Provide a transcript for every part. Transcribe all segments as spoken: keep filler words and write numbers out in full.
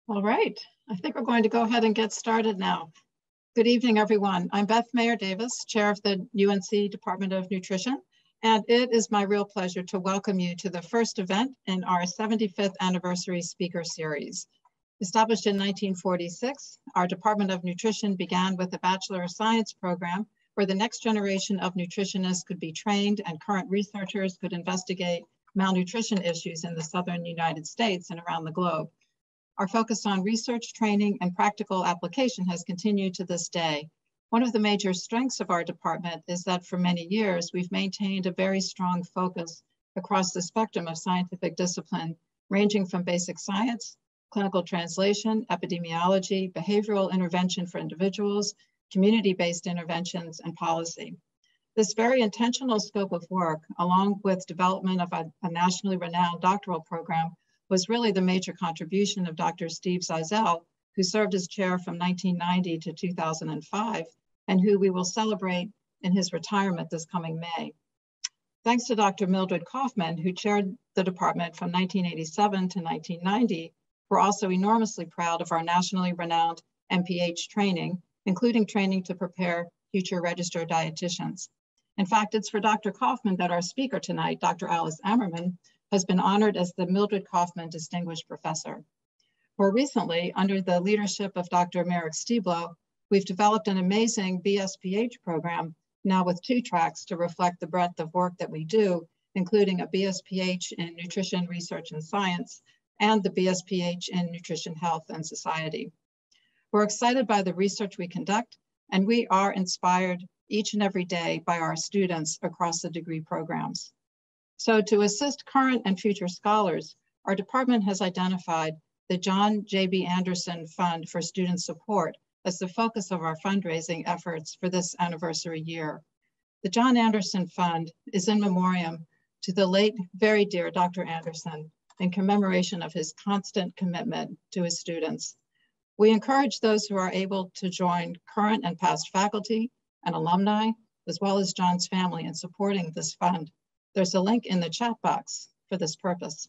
All right, I think we're going to go ahead and get started now. Good evening, everyone. I'm Beth Mayer Davis, Chair of the U N C Department of Nutrition, and it is my real pleasure to welcome you to the first event in our seventy-fifth anniversary speaker series. Established in nineteen forty-six, our Department of Nutrition began with a Bachelor of Science program where the next generation of nutritionists could be trained and current researchers could investigate malnutrition issues in the Southern United States and around the globe. Our focus on research, training, and practical application has continued to this day. One of the major strengths of our department is that for many years, we've maintained a very strong focus across the spectrum of scientific discipline, ranging from basic science, clinical translation, epidemiology, behavioral intervention for individuals, community-based interventions, and policy. This very intentional scope of work, along with development of a, a nationally renowned doctoral program, was really the major contribution of Doctor Steve Zeisel, who served as chair from nineteen ninety to two thousand five, and who we will celebrate in his retirement this coming May. Thanks to Doctor Mildred Kaufman, who chaired the department from nineteen eighty-seven to nineteen ninety, we're also enormously proud of our nationally renowned M P H training, including training to prepare future registered dietitians. In fact, it's for Doctor Kaufman that our speaker tonight, Doctor Alice Ammerman, has been honored as the Mildred Kaufman Distinguished Professor. More recently, under the leadership of Doctor Merrick Stieblo, we've developed an amazing B S P H program, now with two tracks to reflect the breadth of work that we do, including a B S P H in Nutrition Research and Science, and the B S P H in Nutrition, Health, and Society. We're excited by the research we conduct, and we are inspired each and every day by our students across the degree programs. So to assist current and future scholars, our department has identified the John J B Anderson Fund for Student Support as the focus of our fundraising efforts for this anniversary year. The John Anderson Fund is in memoriam to the late, very dear Doctor Anderson in commemoration of his constant commitment to his students. We encourage those who are able to join current and past faculty and alumni, as well as John's family in supporting this fund. There's a link in the chat box for this purpose.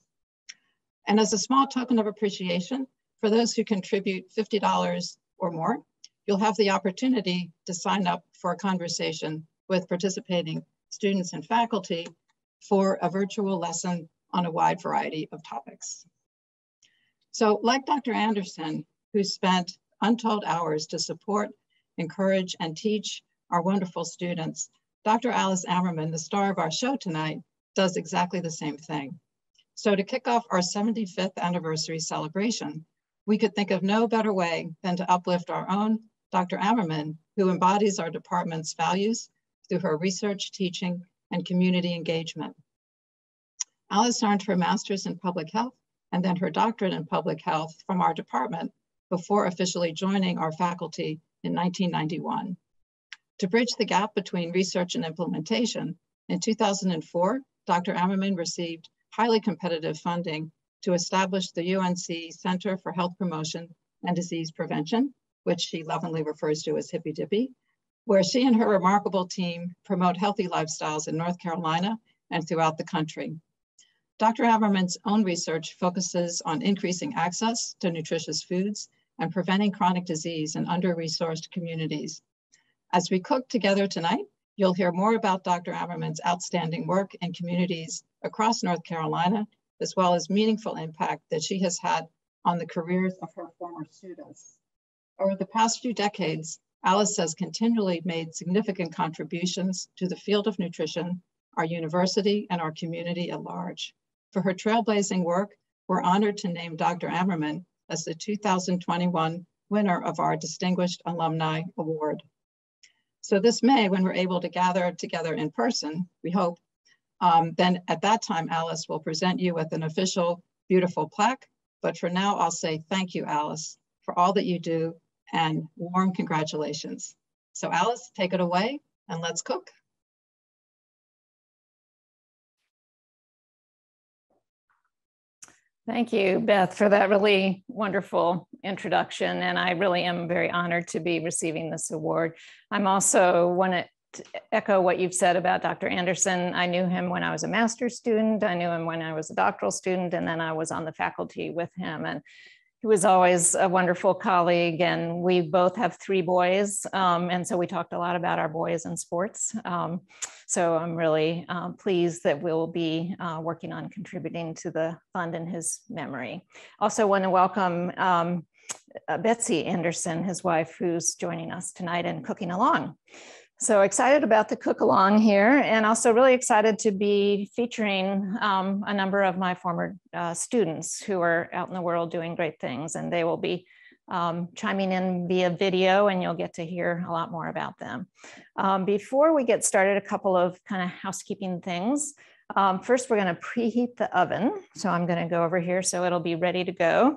And as a small token of appreciation, for those who contribute fifty dollars or more, you'll have the opportunity to sign up for a conversation with participating students and faculty for a virtual lesson on a wide variety of topics. So like Doctor Anderson, who spent untold hours to support, encourage, and teach our wonderful students, Doctor Alice Ammerman, the star of our show tonight, does exactly the same thing. So to kick off our seventy-fifth anniversary celebration, we could think of no better way than to uplift our own Doctor Ammerman, who embodies our department's values through her research, teaching, and community engagement. Alice earned her master's in public health and then her doctorate in public health from our department before officially joining our faculty in nineteen ninety-one. To bridge the gap between research and implementation, in two thousand four, Doctor Ammerman received highly competitive funding to establish the U N C Center for Health Promotion and Disease Prevention, which she lovingly refers to as Hippy Dippy, where she and her remarkable team promote healthy lifestyles in North Carolina and throughout the country. Doctor Ammerman's own research focuses on increasing access to nutritious foods and preventing chronic disease in under-resourced communities. As we cook together tonight, you'll hear more about Doctor Ammerman's outstanding work in communities across North Carolina, as well as meaningful impact that she has had on the careers of her former students. Over the past few decades, Alice has continually made significant contributions to the field of nutrition, our university, and our community at large. For her trailblazing work, we're honored to name Doctor Ammerman as the two thousand twenty-one winner of our Distinguished Alumni Award. So this May, when we're able to gather together in person, we hope, um, then at that time, Alice will present you with an official, beautiful plaque. But for now, I'll say thank you, Alice, for all that you do and warm congratulations. So Alice, take it away and let's cook. Thank you, Beth, for that really wonderful introduction. And I really am very honored to be receiving this award. I'm also want to echo what you've said about Doctor Anderson. I knew him when I was a master's student. I knew him when I was a doctoral student, and then I was on the faculty with him. And He was always a wonderful colleague, and we both have three boys. Um, and so we talked a lot about our boys and sports. Um, so I'm really uh, pleased that we'll be uh, working on contributing to the fund in his memory. Also want to welcome um, uh, Betsy Anderson, his wife, who's joining us tonight and cooking along. So excited about the cook along here, and also really excited to be featuring um, a number of my former uh, students who are out in the world doing great things, and they will be um, chiming in via video, and you'll get to hear a lot more about them. Um, before we get started, a couple of kind of housekeeping things. Um, first, we're going to preheat the oven. So I'm going to go over here so it'll be ready to go.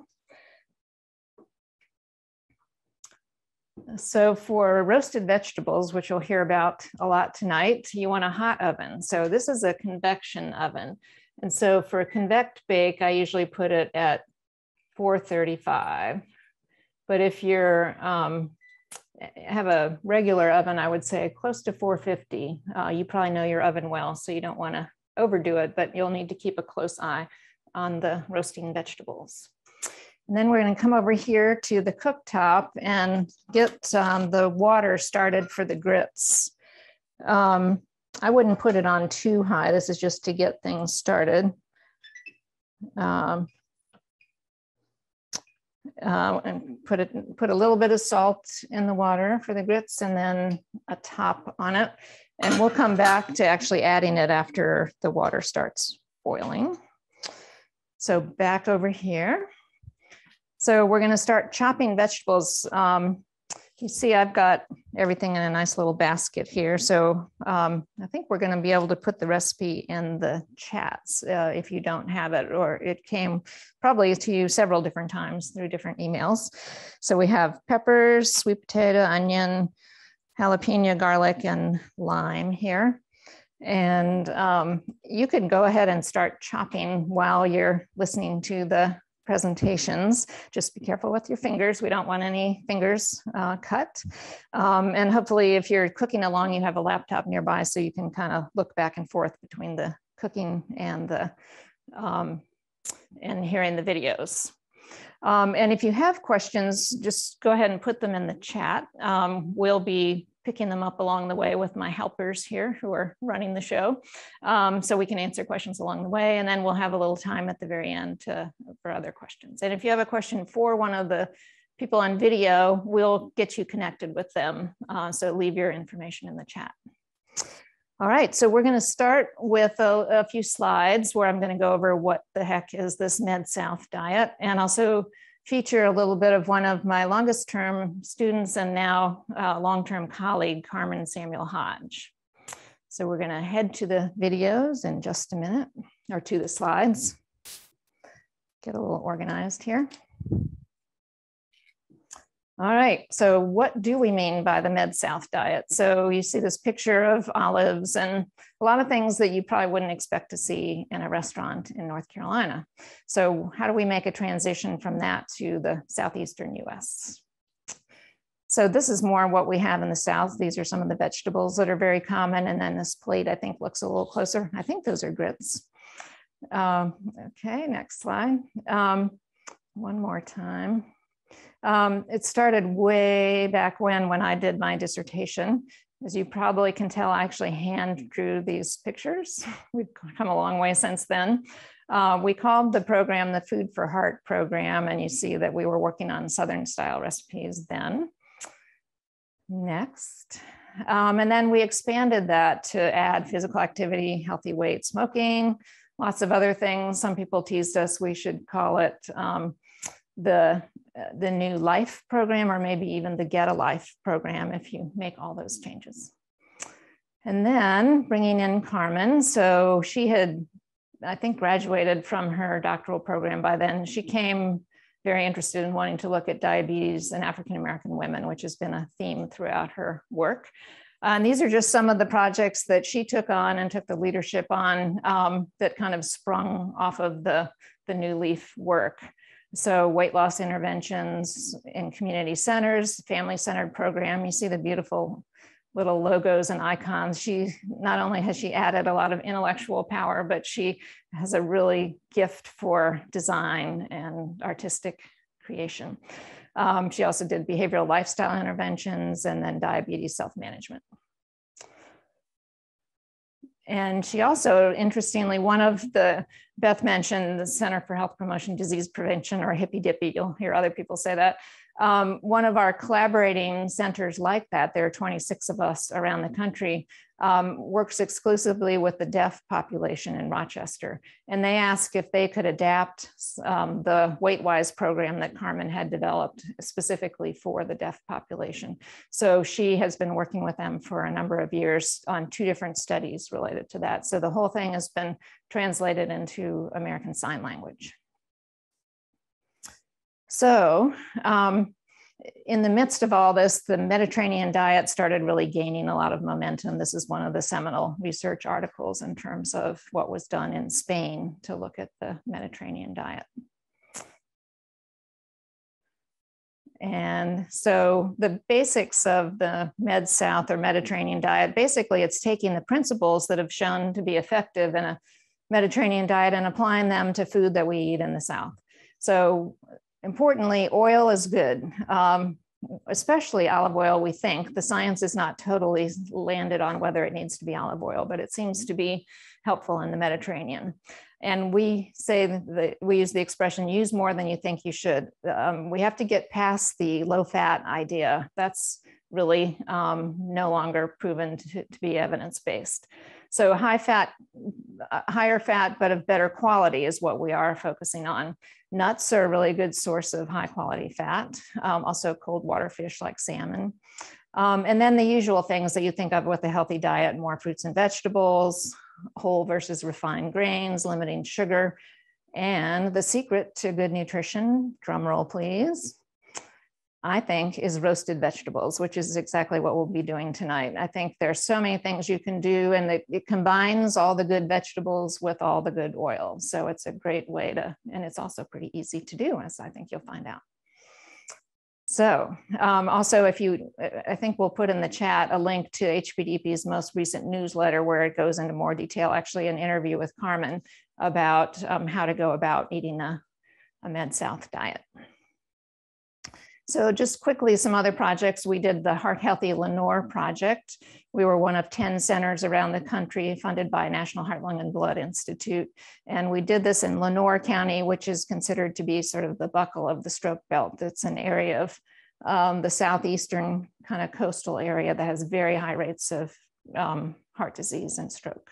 So for roasted vegetables, which you'll hear about a lot tonight, you want a hot oven. So this is a convection oven. And so for a convect bake, I usually put it at four thirty-five. But if you're um, have a regular oven, I would say close to four fifty. Uh, you probably know your oven well, so you don't want to overdo it, but you'll need to keep a close eye on the roasting vegetables. And then we're going to come over here to the cooktop and get um, the water started for the grits. Um, I wouldn't put it on too high. This is just to get things started. Um, uh, and put it, put a little bit of salt in the water for the grits, and then a top on it. And we'll come back to actually adding it after the water starts boiling. So back over here. So we're going to start chopping vegetables. Um, you see, I've got everything in a nice little basket here. So um, I think we're going to be able to put the recipe in the chats uh, if you don't have it, or it came probably to you several different times through different emails. So we have peppers, sweet potato, onion, jalapeno, garlic, and lime here. And um, you can go ahead and start chopping while you're listening to the presentations. Just be careful with your fingers. We don't want any fingers uh, cut. Um, and hopefully if you're cooking along, you have a laptop nearby so you can kind of look back and forth between the cooking and the um, and hearing the videos. Um, and if you have questions, just go ahead and put them in the chat. Um, we'll be picking them up along the way with my helpers here who are running the show. Um, so we can answer questions along the way, and then we'll have a little time at the very end to, for other questions. And if you have a question for one of the people on video, we'll get you connected with them. Uh, so leave your information in the chat. All right, so we're gonna start with a, a few slides where I'm gonna go over what the heck is this Med-South diet, and also feature a little bit of one of my longest term students and now uh, long-term colleague, Carmen Samuel Hodge. So we're gonna head to the videos in just a minute, or to the slides. Get a little organized here. All right, so what do we mean by the Med-South diet? So you see this picture of olives and a lot of things that you probably wouldn't expect to see in a restaurant in North Carolina. So how do we make a transition from that to the Southeastern U S? So this is more what we have in the South. These are some of the vegetables that are very common. And then this plate, I think, looks a little closer. I think those are grits. Um, okay, next slide. Um, one more time. Um, it started way back when, when I did my dissertation. As you probably can tell, I actually hand drew these pictures. We've come a long way since then. Uh, we called the program the Food for Heart program, and you see that we were working on Southern style recipes then. Next. Um, and then we expanded that to add physical activity, healthy weight, smoking, lots of other things. Some people teased us we should call it um, the the new life program, or maybe even the get a life program if you make all those changes. And then bringing in Carmen. So she had, I think, graduated from her doctoral program by then. She came very interested in wanting to look at diabetes in African-American women, which has been a theme throughout her work. And these are just some of the projects that she took on and took the leadership on um, that kind of sprung off of the, the New Leaf work. So weight loss interventions in community centers, family-centered program. You see the beautiful little logos and icons. She not only has she added a lot of intellectual power, but she has a really gift for design and artistic creation. Um, she also did behavioral lifestyle interventions and then diabetes self-management. And she also, interestingly, one of the, Beth mentioned the Center for Health Promotion, Disease Prevention, or hippy dippy, you'll hear other people say that. Um, one of our collaborating centers like that, there are twenty-six of us around the country, um, works exclusively with the deaf population in Rochester. And they asked if they could adapt um, the WeightWise program that Carmen had developed specifically for the deaf population. So she has been working with them for a number of years on two different studies related to that. So the whole thing has been translated into American Sign Language. So um, in the midst of all this, the Mediterranean diet started really gaining a lot of momentum. This is one of the seminal research articles in terms of what was done in Spain to look at the Mediterranean diet. And so the basics of the Med-South or Mediterranean diet, basically it's taking the principles that have shown to be effective in a Mediterranean diet and applying them to food that we eat in the South. So importantly, oil is good, um, especially olive oil, we think. The science is not totally landed on whether it needs to be olive oil, but it seems to be helpful in the Mediterranean. And we say that we use the expression, use more than you think you should. Um, we have to get past the low fat idea. That's really um, no longer proven to, to be evidence-based. So high fat, uh, higher fat, but of better quality is what we are focusing on. Nuts are a really good source of high quality fat, um, also cold water fish like salmon. Um, and then the usual things that you think of with a healthy diet, more fruits and vegetables, whole versus refined grains, limiting sugar. And the secret to good nutrition, drum roll please, I think is roasted vegetables, which is exactly what we'll be doing tonight. I think there's so many things you can do, and it, it combines all the good vegetables with all the good oil. So it's a great way to, and it's also pretty easy to do, as I think you'll find out. So um, also, if you, I think we'll put in the chat a link to H P D P's most recent newsletter where it goes into more detail, actually an interview with Carmen about um, how to go about eating a, a Med-South diet. So just quickly, some other projects. We did the Heart Healthy Lenore project. We were one of ten centers around the country funded by National Heart, Lung, and Blood Institute. And we did this in Lenore County, which is considered to be sort of the buckle of the stroke belt. It's an area of um, the southeastern kind of coastal area that has very high rates of um, heart disease and stroke.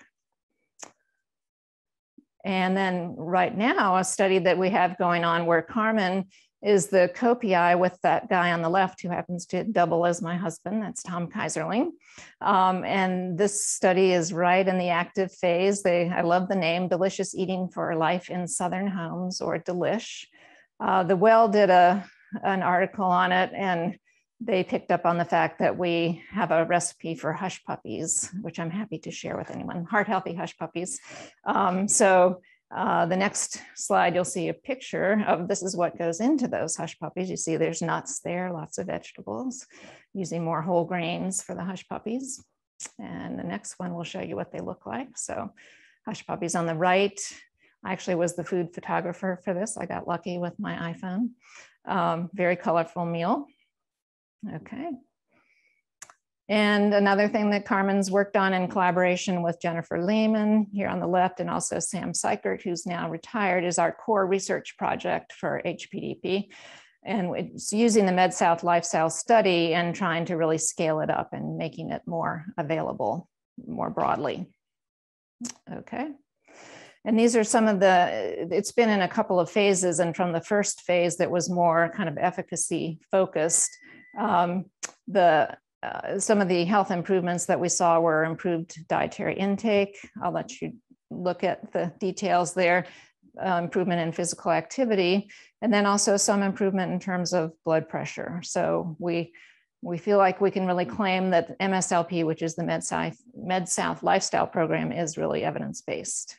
And then right now, a study that we have going on where Carmen is the co-P I with that guy on the left who happens to double as my husband. That's Tom Kaiserling. Um, and this study is right in the active phase. They, I love the name, Delicious Eating for Life in Southern Homes, or Delish. Uh, the Well did a, an article on it, and they picked up on the fact that we have a recipe for hush puppies, which I'm happy to share with anyone, heart healthy hush puppies. Um, so Uh, the next slide, you'll see a picture of this is what goes into those hush puppies. You see there's nuts there, lots of vegetables, using more whole grains for the hush puppies. And the next one will show you what they look like. So hush puppies on the right. I actually was the food photographer for this. I got lucky with my iPhone. Um, very colorful meal. Okay. And another thing that Carmen's worked on in collaboration with Jennifer Lehman here on the left, and also Sam Seichert, who's now retired, is our core research project for H P D P. And it's using the Med-South lifestyle study and trying to really scale it up and making it more available more broadly. Okay. And these are some of the, it's been in a couple of phases, and from the first phase that was more kind of efficacy focused, um, the Uh, some of the health improvements that we saw were improved dietary intake. I'll let you look at the details there, uh, improvement in physical activity, and then also some improvement in terms of blood pressure. So we, we feel like we can really claim that M S L P, which is the Med-South, Med-South lifestyle program, is really evidence-based.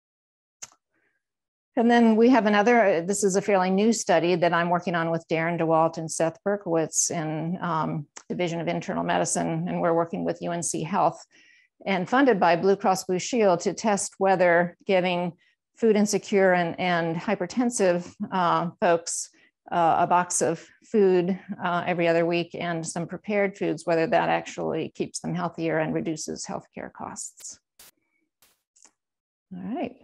And then we have another, this is a fairly new study that I'm working on with Darren DeWalt and Seth Berkowitz in um, Division of Internal Medicine, and we're working with U N C Health and funded by Blue Cross Blue Shield to test whether giving food insecure and, and hypertensive uh, folks uh, a box of food uh, every other week and some prepared foods, whether that actually keeps them healthier and reduces healthcare costs. All right.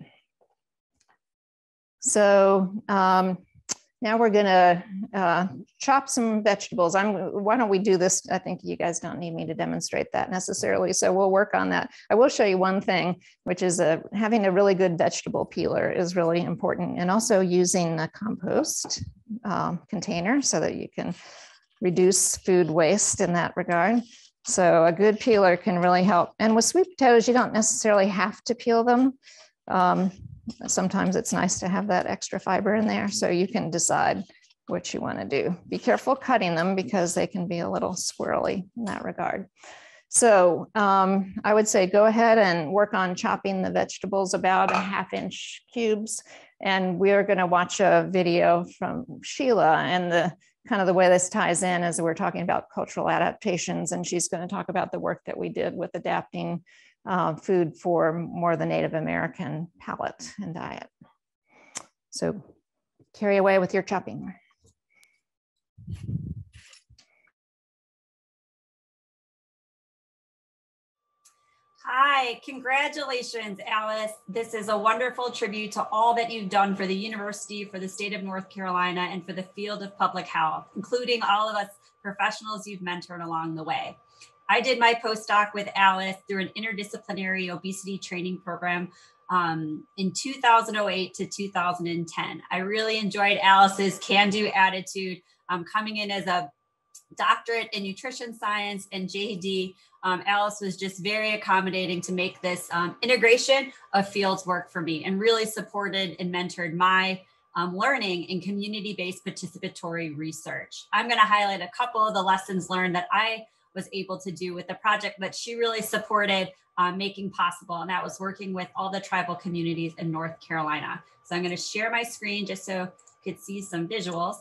So um, now we're gonna uh, chop some vegetables. I'm, why don't we do this? I think you guys don't need me to demonstrate that necessarily. So we'll work on that. I will show you one thing, which is a, having a really good vegetable peeler is really important, and also using a compost um, container so that you can reduce food waste in that regard. So a good peeler can really help. And with sweet potatoes, you don't necessarily have to peel them. Um, Sometimes it's nice to have that extra fiber in there, so you can decide what you want to do. Be careful cutting them because they can be a little squirrely in that regard. So um, I would say go ahead and work on chopping the vegetables about a half inch cubes. And we're going to watch a video from Sheila, and the kind of the way this ties in is we're talking about cultural adaptations, and she's going to talk about the work that we did with adapting Uh, food for more the Native American palate and diet. So carry away with your chopping. Hi, congratulations, Alice. This is a wonderful tribute to all that you've done for the university, for the state of North Carolina, and for the field of public health, including all of us professionals you've mentored along the way. I did my postdoc with Alice through an interdisciplinary obesity training program um, in two thousand eight to two thousand ten. I really enjoyed Alice's can-do attitude, um, coming in as a doctorate in nutrition science and J D. Um, Alice was just very accommodating to make this um, integration of fields work for me, and really supported and mentored my um, learning in community-based participatory research. I'm going to highlight a couple of the lessons learned that I was able to do with the project that she really supported uh, making possible. And that was working with all the tribal communities in North Carolina. So I'm going to share my screen just so you could see some visuals.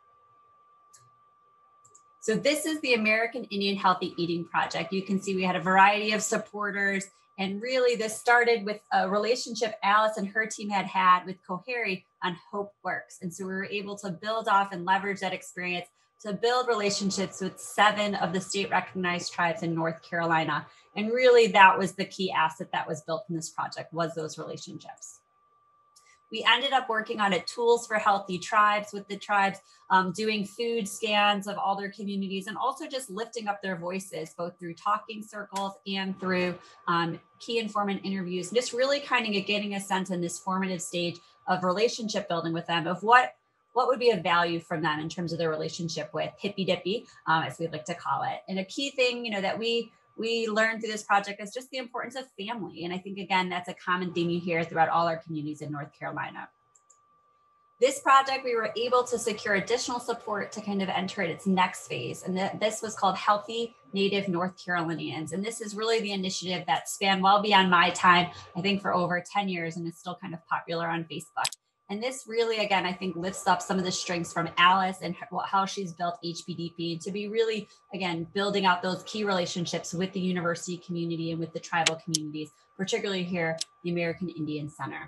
So this is the American Indian Healthy Eating Project. You can see we had a variety of supporters, and really this started with a relationship Alice and her team had had with Coheri on Hope Works. And so we were able to build off and leverage that experience to build relationships with seven of the state recognized tribes in North Carolina. And really that was the key asset that was built in this project, was those relationships. We ended up working on a tools for healthy tribes with the tribes, um, doing food scans of all their communities, and also just lifting up their voices, both through talking circles and through um, key informant interviews, just really kind of getting a sense in this formative stage of relationship building with them, of what what would be a value from them in terms of their relationship with hippy dippy, um, as we'd like to call it. And a key thing, you know, that we we learned through this project is just the importance of family. And I think, again, that's a common theme you hear throughout all our communities in North Carolina. This project, we were able to secure additional support to kind of enter its next phase. And th this was called Healthy Native North Carolinians. And this is really the initiative that spanned well beyond my time, I think for over ten years, and is still kind of popular on Facebook. And this really, again, I think lifts up some of the strengths from Alice and how she's built H P D P, to be really, again, building out those key relationships with the university community and with the tribal communities, particularly here, the American Indian Center.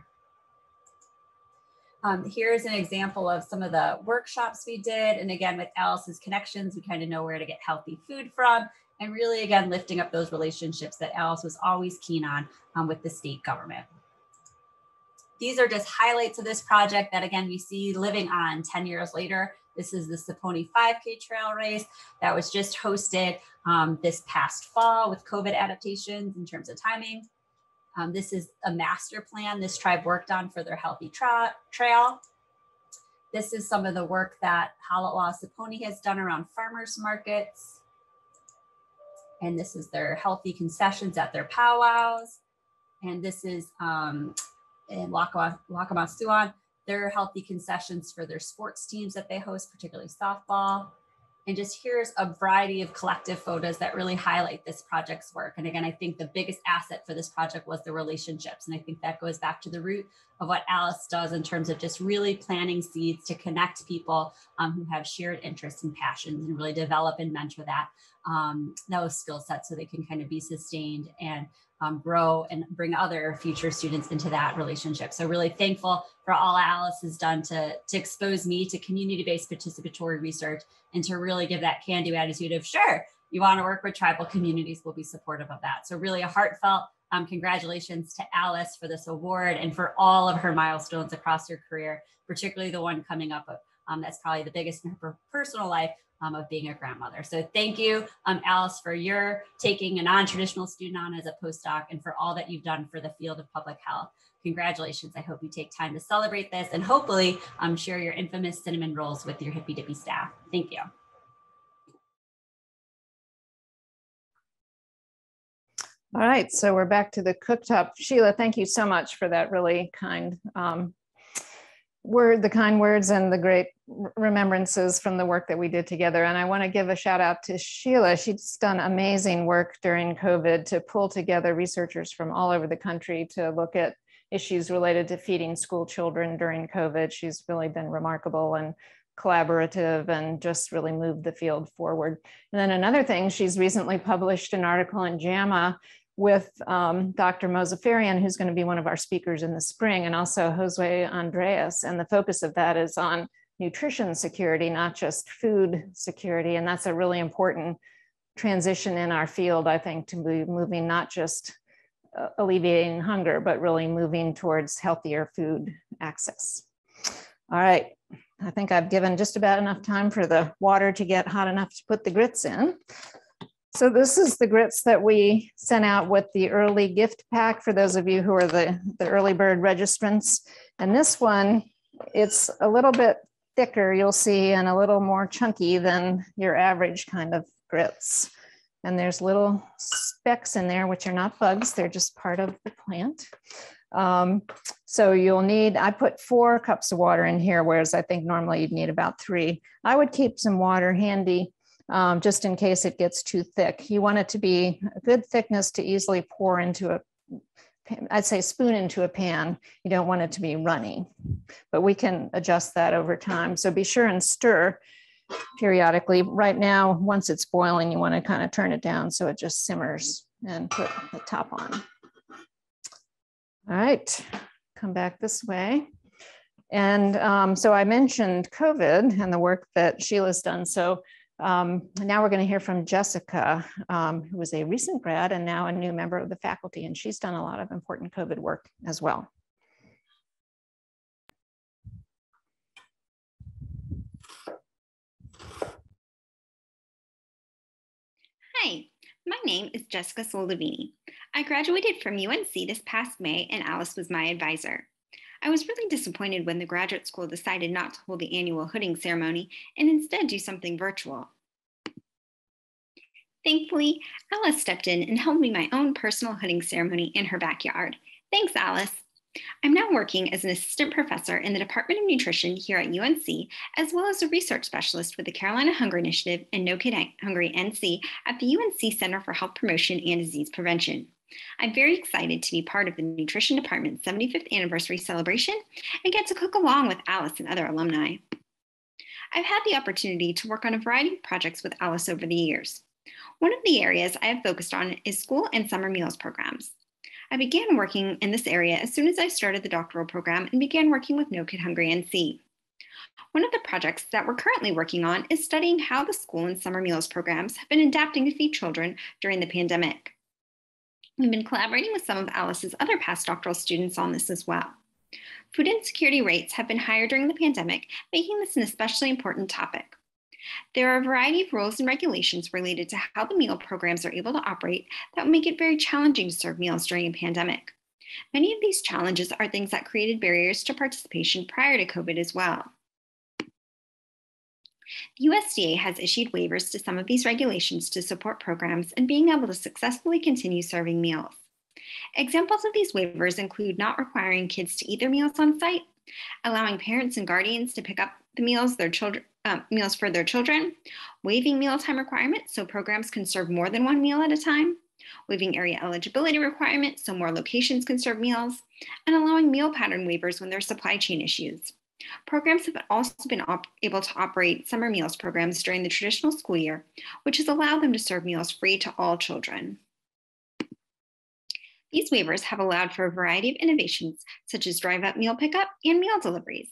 Um, here's an example of some of the workshops we did. And again, with Alice's connections, we kind of know where to get healthy food from, and really, again, lifting up those relationships that Alice was always keen on um, with the state government. These are just highlights of this project that, again, we see living on ten years later. This is the Saponi five K trail race that was just hosted um, this past fall with COVID adaptations in terms of timing. Um, this is a master plan this tribe worked on for their healthy tra trail. This is some of the work that Halawa Saponi has done around farmers markets. And this is their healthy concessions at their powwows. And this is um, in Wakamasuan, their healthy concessions for their sports teams that they host, particularly softball. And just here's a variety of collective photos that really highlight this project's work. And again, I think the biggest asset for this project was the relationships. And I think that goes back to the root of what Alice does in terms of just really planting seeds to connect people um, who have shared interests and passions, and really develop and mentor that um, those skill sets so they can kind of be sustained and um, grow and bring other future students into that relationship. So really thankful for all Alice has done to, to expose me to community-based participatory research and to really give that can-do attitude of, sure, you want to work with tribal communities, we'll be supportive of that. So really a heartfelt um, congratulations to Alice for this award and for all of her milestones across her career, particularly the one coming up. Um, that's probably the biggest in her personal life um, of being a grandmother. So thank you, um, Alice, for your taking a non-traditional student on as a postdoc and for all that you've done for the field of public health. Congratulations. I hope you take time to celebrate this and hopefully um, share your infamous cinnamon rolls with your hippy dippy staff. Thank you. All right, so we're back to the cooktop. Sheila, thank you so much for that really kind um, word, the kind words and the great remembrances from the work that we did together. And I want to give a shout out to Sheila. She's done amazing work during COVID to pull together researchers from all over the country to look at issues related to feeding school children during COVID. She's really been remarkable and collaborative and just really moved the field forward. And then another thing, she's recently published an article in JAMA with um, Doctor Mozafarian, who's going to be one of our speakers in the spring, and also Josue Andreas. And the focus of that is on nutrition security, not just food security. And that's a really important transition in our field, I think, to be moving not just uh, alleviating hunger, but really moving towards healthier food access. All right, I think I've given just about enough time for the water to get hot enough to put the grits in. So this is the grits that we sent out with the early gift pack for those of you who are the, the early bird registrants. And this one, it's a little bit thicker, you'll see, and a little more chunky than your average kind of grits. And there's little specks in there, which are not bugs, they're just part of the plant. Um, so you'll need, I put four cups of water in here, whereas I think normally you'd need about three. I would keep some water handy um, just in case it gets too thick. You want it to be a good thickness to easily pour into a, I'd say spoon into a pan. You don't want it to be runny, but we can adjust that over time. So be sure and stir periodically. Right now, once it's boiling, you want to kind of turn it down so it just simmers and put the top on. All right, come back this way. And um, so I mentioned COVID and the work that Sheila's done. So um, now we're going to hear from Jessica, um, who was a recent grad and now a new member of the faculty, and she's done a lot of important COVID work as well. Hi, my name is Jessica Soldavini. I graduated from U N C this past May, and Alice was my advisor. I was really disappointed when the graduate school decided not to hold the annual hooding ceremony and instead do something virtual. Thankfully, Alice stepped in and held me my own personal hooding ceremony in her backyard. Thanks, Alice. I'm now working as an assistant professor in the Department of Nutrition here at U N C, as well as a research specialist with the Carolina Hunger Initiative and No Kid Hungry N C at the U N C Center for Health Promotion and Disease Prevention. I'm very excited to be part of the Nutrition Department's seventy-fifth anniversary celebration and get to cook along with Alice and other alumni. I've had the opportunity to work on a variety of projects with Alice over the years. One of the areas I have focused on is school and summer meals programs. I began working in this area as soon as I started the doctoral program and began working with No Kid Hungry N C. One of the projects that we're currently working on is studying how the school and summer meals programs have been adapting to feed children during the pandemic. We've been collaborating with some of Alice's other past doctoral students on this as well. Food insecurity rates have been higher during the pandemic, making this an especially important topic. There are a variety of rules and regulations related to how the meal programs are able to operate that will make it very challenging to serve meals during a pandemic. Many of these challenges are things that created barriers to participation prior to COVID as well. The U S D A has issued waivers to some of these regulations to support programs and being able to successfully continue serving meals. Examples of these waivers include not requiring kids to eat their meals on site, allowing parents and guardians to pick up the meals, their children, uh, meals for their children, waiving mealtime requirements so programs can serve more than one meal at a time, waiving area eligibility requirements so more locations can serve meals, and allowing meal pattern waivers when there are supply chain issues. Programs have also been able to operate summer meals programs during the traditional school year, which has allowed them to serve meals free to all children. These waivers have allowed for a variety of innovations, such as drive-up meal pickup and meal deliveries.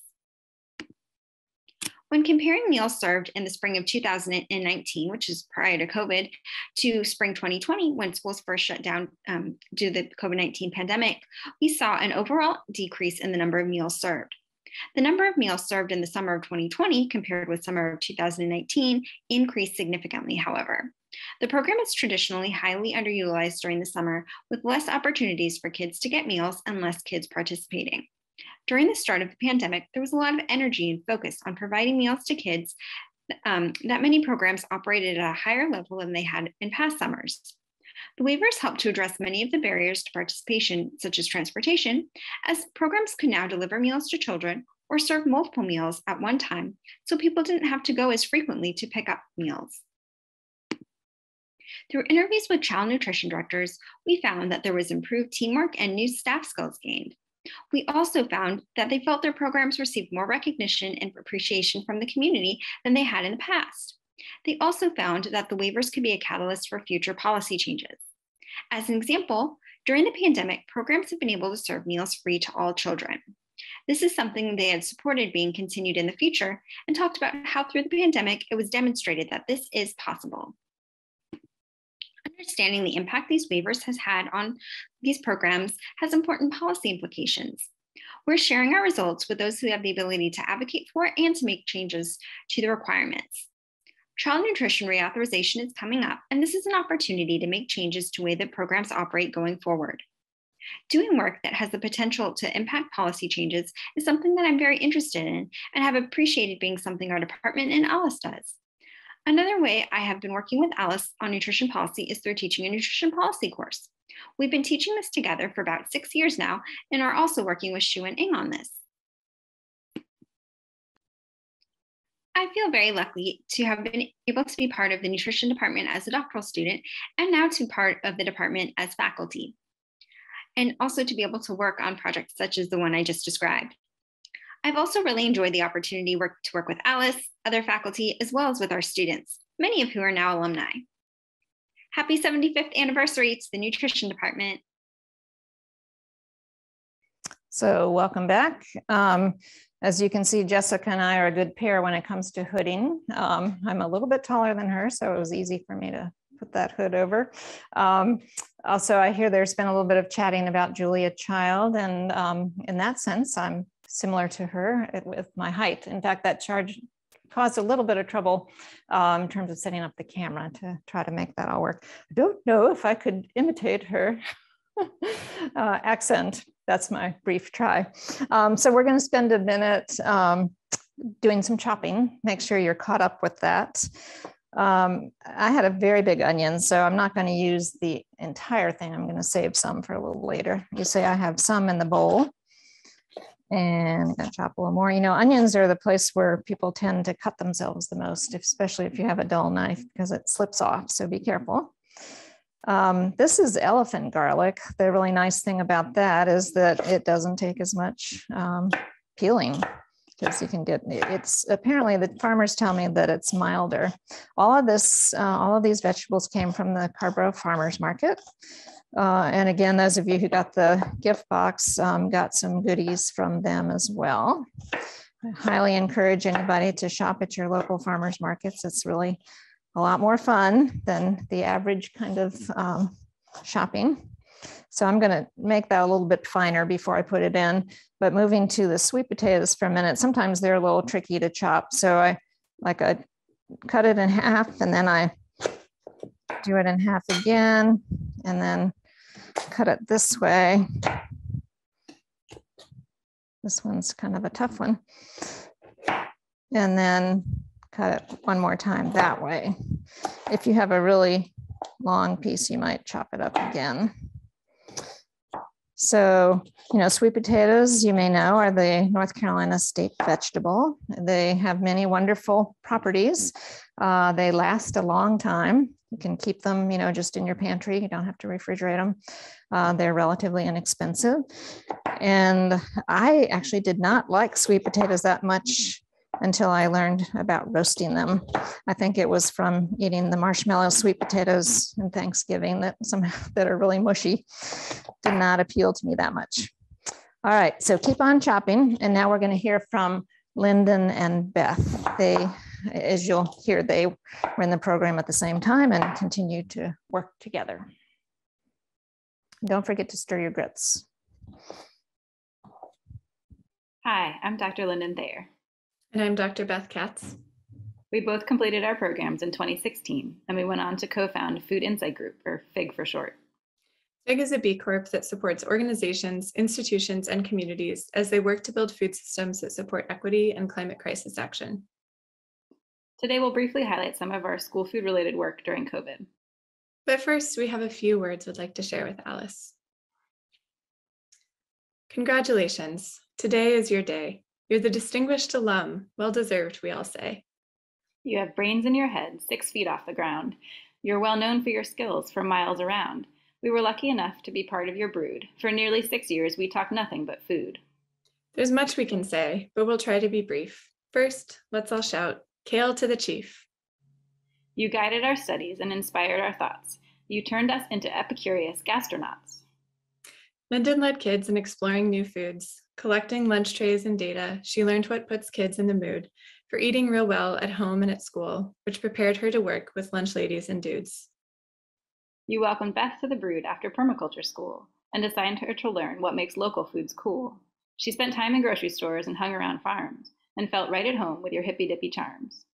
When comparing meals served in the spring of two thousand nineteen, which is prior to COVID, to spring twenty twenty, when schools first shut down um, due to the COVID nineteen pandemic, we saw an overall decrease in the number of meals served. The number of meals served in the summer of twenty twenty compared with summer of two thousand nineteen increased significantly, however. The program is traditionally highly underutilized during the summer, with less opportunities for kids to get meals and less kids participating. During the start of the pandemic, there was a lot of energy and focus on providing meals to kids um, that many programs operated at a higher level than they had in past summers. The waivers helped to address many of the barriers to participation, such as transportation, as programs could now deliver meals to children or serve multiple meals at one time, so people didn't have to go as frequently to pick up meals. Through interviews with child nutrition directors, we found that there was improved teamwork and new staff skills gained. We also found that they felt their programs received more recognition and appreciation from the community than they had in the past. They also found that the waivers could be a catalyst for future policy changes. As an example, during the pandemic, programs have been able to serve meals free to all children. This is something they had supported being continued in the future and talked about how through the pandemic, it was demonstrated that this is possible. Understanding the impact these waivers has had on these programs has important policy implications. We're sharing our results with those who have the ability to advocate for and to make changes to the requirements. Child nutrition reauthorization is coming up, and this is an opportunity to make changes to the way that programs operate going forward. Doing work that has the potential to impact policy changes is something that I'm very interested in and have appreciated being something our department and Alice does. Another way I have been working with Alice on nutrition policy is through teaching a nutrition policy course. We've been teaching this together for about six years now and are also working with Shu and Ing on this. I feel very lucky to have been able to be part of the nutrition department as a doctoral student and now to be part of the department as faculty, and also to be able to work on projects such as the one I just described. I've also really enjoyed the opportunity work, to work with Alice, other faculty, as well as with our students, many of who are now alumni. Happy seventy-fifth anniversary to the nutrition department. So welcome back. Um, as you can see, Jessica and I are a good pair when it comes to hooding. Um, I'm a little bit taller than her, so it was easy for me to put that hood over. Um, also, I hear there's been a little bit of chatting about Julia Child, and um, in that sense, I'm similar to her with my height. In fact, that charge caused a little bit of trouble um, in terms of setting up the camera to try to make that all work. I don't know if I could imitate her uh, accent. That's my brief try. Um, so we're going to spend a minute um, doing some chopping. Make sure you're caught up with that. Um, I had a very big onion, so I'm not going to use the entire thing. I'm going to save some for a little later. You say I have some in the bowl. And I'm going to chop a little more. You know, onions are the place where people tend to cut themselves the most, especially if you have a dull knife, because it slips off. So be careful. Um, this is elephant garlic. The really nice thing about that is that it doesn't take as much um, peeling, because you can get, it's apparently the farmers tell me that it's milder. All of this, uh, all of these vegetables came from the Carborough Farmers Market. Uh, and again, those of you who got the gift box um, got some goodies from them as well. I highly encourage anybody to shop at your local farmers markets. It's really a lot more fun than the average kind of um, shopping. So I'm going to make that a little bit finer before I put it in. But moving to the sweet potatoes for a minute, sometimes they're a little tricky to chop. So I like I cut it in half, and then I do it in half again, and then cut it this way. This one's kind of a tough one. And then cut it one more time that way. If you have a really long piece, you might chop it up again. So, you know, sweet potatoes, you may know, are the North Carolina state vegetable. They have many wonderful properties. Uh, they last a long time. You can keep them, you know, just in your pantry. You don't have to refrigerate them. Uh, they're relatively inexpensive. And I actually did not like sweet potatoes that much until I learned about roasting them. I think it was from eating the marshmallow sweet potatoes in Thanksgiving that some that are really mushy did not appeal to me that much. All right, so keep on chopping. And now we're going to hear from Lyndon and Beth. They, as you'll hear, they were in the program at the same time and continue to work together. Don't forget to stir your grits. Hi, I'm Doctor Lyndon Thayer. And I'm Doctor Beth Katz. We both completed our programs in twenty sixteen, and we went on to co-found Food Insight Group, or FIG for short. FIG is a B Corp that supports organizations, institutions, and communities as they work to build food systems that support equity and climate crisis action. Today, we'll briefly highlight some of our school food-related work during COVID. But first, we have a few words we'd like to share with Alice. Congratulations. Today is your day. You're the distinguished alum. Well-deserved, we all say. You have brains in your head, six feet off the ground. You're well known for your skills for miles around. We were lucky enough to be part of your brood. For nearly six years, we talked nothing but food. There's much we can say, but we'll try to be brief. First, let's all shout, "Kale to the chief." You guided our studies and inspired our thoughts. You turned us into epicurious gastronauts. Lyndon led kids in exploring new foods. Collecting lunch trays and data, she learned what puts kids in the mood for eating real well at home and at school, which prepared her to work with lunch ladies and dudes. You welcomed Beth to the brood after permaculture school and assigned her to learn what makes local foods cool. She spent time in grocery stores and hung around farms and felt right at home with your hippy-dippy charms.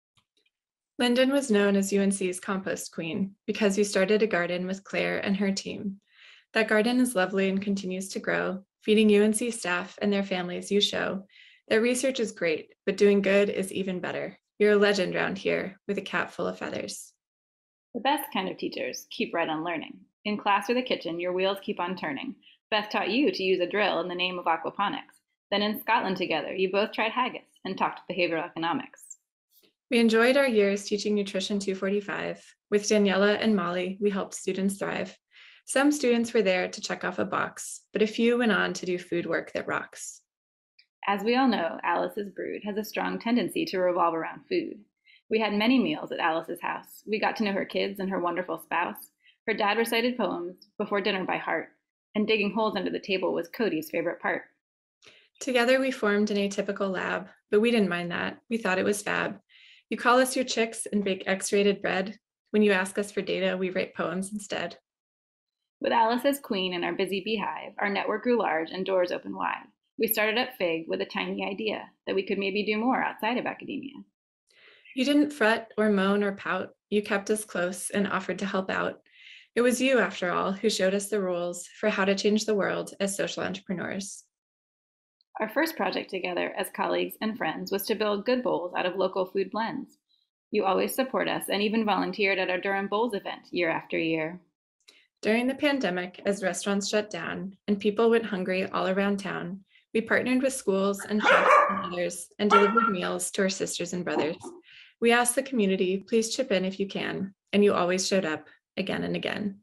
Lyndon was known as U N C's compost queen because you started a garden with Claire and her team. That garden is lovely and continues to grow, feeding U N C staff and their families you show. Their research is great, but doing good is even better. You're a legend round here with a cap full of feathers. The best kind of teachers keep right on learning. In class or the kitchen, your wheels keep on turning. Beth taught you to use a drill in the name of aquaponics. Then in Scotland together, you both tried haggis and talked behavioral economics. We enjoyed our years teaching Nutrition two forty-five. With Daniela and Molly, we helped students thrive. Some students were there to check off a box, but a few went on to do food work that rocks. As we all know, Alice's brood has a strong tendency to revolve around food. We had many meals at Alice's house. We got to know her kids and her wonderful spouse. Her dad recited poems before dinner by heart, and digging holes under the table was Cody's favorite part. Together we formed an atypical lab, but we didn't mind that. We thought it was fab. You call us your chicks and bake X-rated bread. When you ask us for data, we write poems instead. With Alice as queen and our busy beehive, our network grew large and doors opened wide. We started at FIG with a tiny idea that we could maybe do more outside of academia. You didn't fret or moan or pout. You kept us close and offered to help out. It was you, after all, who showed us the rules for how to change the world as social entrepreneurs. Our first project together as colleagues and friends was to build good bowls out of local food blends. You always support us and even volunteered at our Durham Bowls event year after year. During the pandemic, as restaurants shut down and people went hungry all around town, we partnered with schools and chefs and others and delivered meals to our sisters and brothers. We asked the community, please chip in if you can, and you always showed up again and again.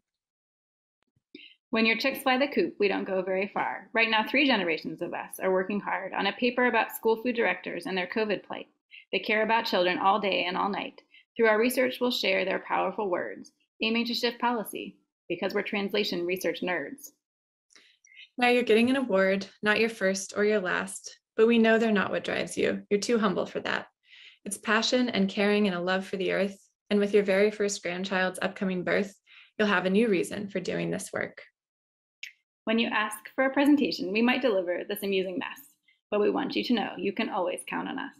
When your chicks fly the coop, we don't go very far. Right now, three generations of us are working hard on a paper about school food directors and their COVID plight. They care about children all day and all night. Through our research, we'll share their powerful words, aiming to shift policy, because we're translation research nerds. Now you're getting an award, not your first or your last, but we know they're not what drives you. You're too humble for that. It's passion and caring and a love for the earth. And with your very first grandchild's upcoming birth, you'll have a new reason for doing this work. When you ask for a presentation, we might deliver this amusing mess, but we want you to know you can always count on us.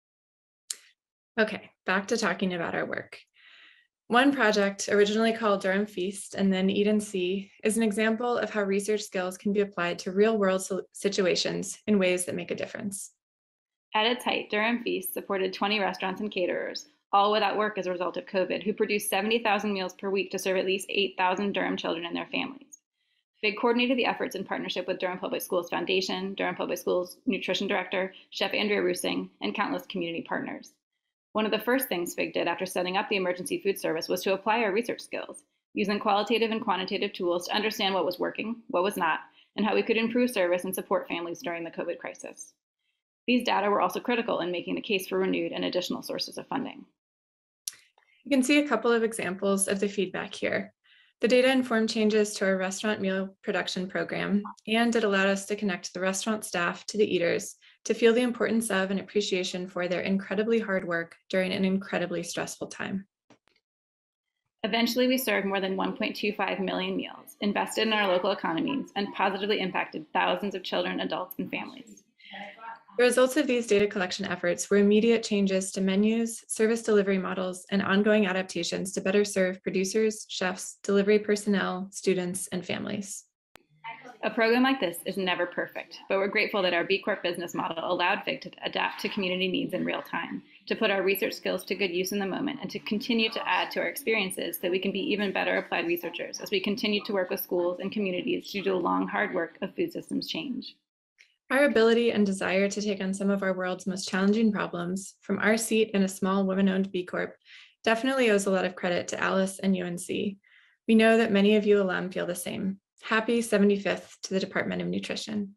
Okay, back to talking about our work. One project, originally called Durham Feast and then Eat and See, is an example of how research skills can be applied to real-world situations in ways that make a difference. At its height, Durham Feast supported twenty restaurants and caterers, all without work as a result of COVID, who produced seventy thousand meals per week to serve at least eight thousand Durham children and their families. FIG coordinated the efforts in partnership with Durham Public Schools Foundation, Durham Public Schools Nutrition Director, Chef Andrea Rusing, and countless community partners. One of the first things FIG did after setting up the emergency food service was to apply our research skills, using qualitative and quantitative tools to understand what was working, what was not, and how we could improve service and support families during the COVID crisis. These data were also critical in making the case for renewed and additional sources of funding. You can see a couple of examples of the feedback here. The data informed changes to our restaurant meal production program, and it allowed us to connect the restaurant staff to the eaters to feel the importance of and appreciation for their incredibly hard work during an incredibly stressful time. Eventually, we served more than one point two five million meals, invested in our local economies, and positively impacted thousands of children, adults, and families. The results of these data collection efforts were immediate changes to menus, service delivery models, and ongoing adaptations to better serve producers, chefs, delivery personnel, students, and families. A program like this is never perfect, but we're grateful that our B Corp business model allowed F I G to adapt to community needs in real time, to put our research skills to good use in the moment, and to continue to add to our experiences so that we can be even better applied researchers as we continue to work with schools and communities to do the long, hard work of food systems change. Our ability and desire to take on some of our world's most challenging problems from our seat in a small women-owned B Corp definitely owes a lot of credit to Alice and U N C. We know that many of you alum feel the same. Happy seventy-fifth to the Department of Nutrition.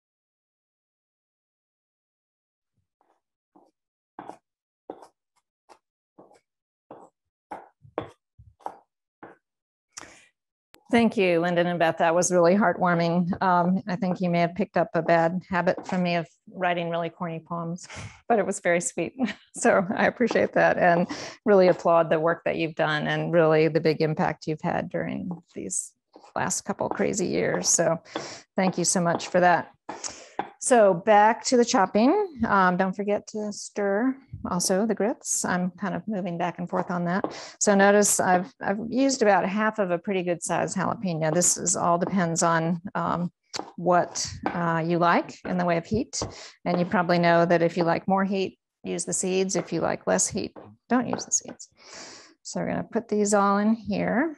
Thank you, Lyndon and Beth. That was really heartwarming. Um, I think you may have picked up a bad habit from me of writing really corny poems, but it was very sweet. So I appreciate that and really applaud the work that you've done and really the big impact you've had during these last couple crazy years. So thank you so much for that. So back to the chopping. Um, don't forget to stir also the grits. I'm kind of moving back and forth on that. So notice I've, I've used about half of a pretty good size jalapeno. This is all depends on um, what uh, you like in the way of heat. And you probably know that if you like more heat, use the seeds. If you like less heat, don't use the seeds. So we're gonna put these all in here.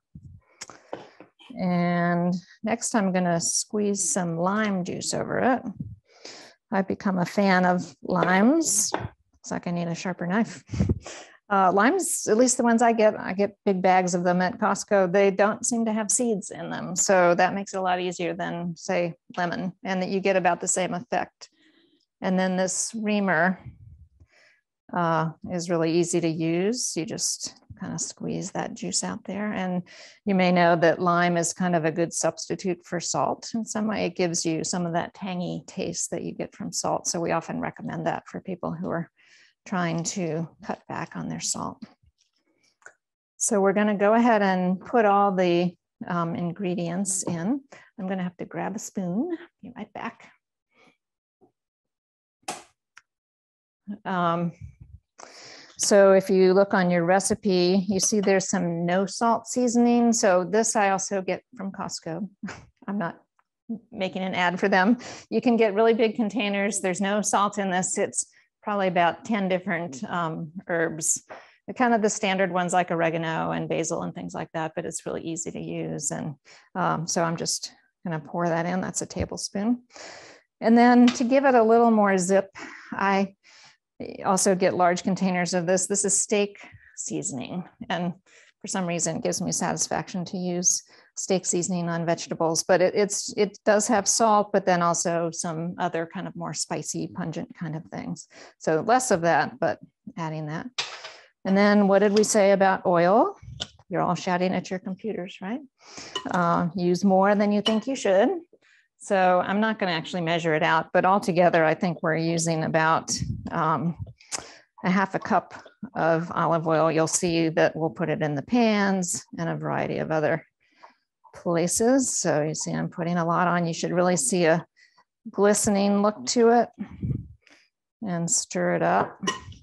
And next I'm going to squeeze some lime juice over it. I've become a fan of limes. It's like I need a sharper knife. Uh, limes, at least the ones I get, I get big bags of them at Costco. They don't seem to have seeds in them. So that makes it a lot easier than, say, lemon, and that you get about the same effect. And then this reamer uh, is really easy to use. You just kind of squeeze that juice out there. And you may know that lime is kind of a good substitute for salt in some way. It gives you some of that tangy taste that you get from salt. So we often recommend that for people who are trying to cut back on their salt. So we're going to go ahead and put all the um, ingredients in. I'm going to have to grab a spoon. Be right back. Um, So if you look on your recipe, you see there's some no salt seasoning. So this I also get from Costco. I'm not making an ad for them. You can get really big containers. There's no salt in this. It's probably about ten different um, herbs. They're kind of the standard ones like oregano and basil and things like that, but it's really easy to use. And um, so I'm just gonna pour that in. That's a tablespoon. And then to give it a little more zip, I also get large containers of this. This is steak seasoning. And for some reason, it gives me satisfaction to use steak seasoning on vegetables, but it, it's, it does have salt, but then also some other kind of more spicy, pungent kind of things. So less of that, but adding that. And then what did we say about oil? You're all shouting at your computers, right? Uh, use more than you think you should. So I'm not going to actually measure it out, but altogether, I think we're using about um, a half a cup of olive oil. You'll see that we'll put it in the pans and a variety of other places. So you see I'm putting a lot on. You should really see a glistening look to it and stir it up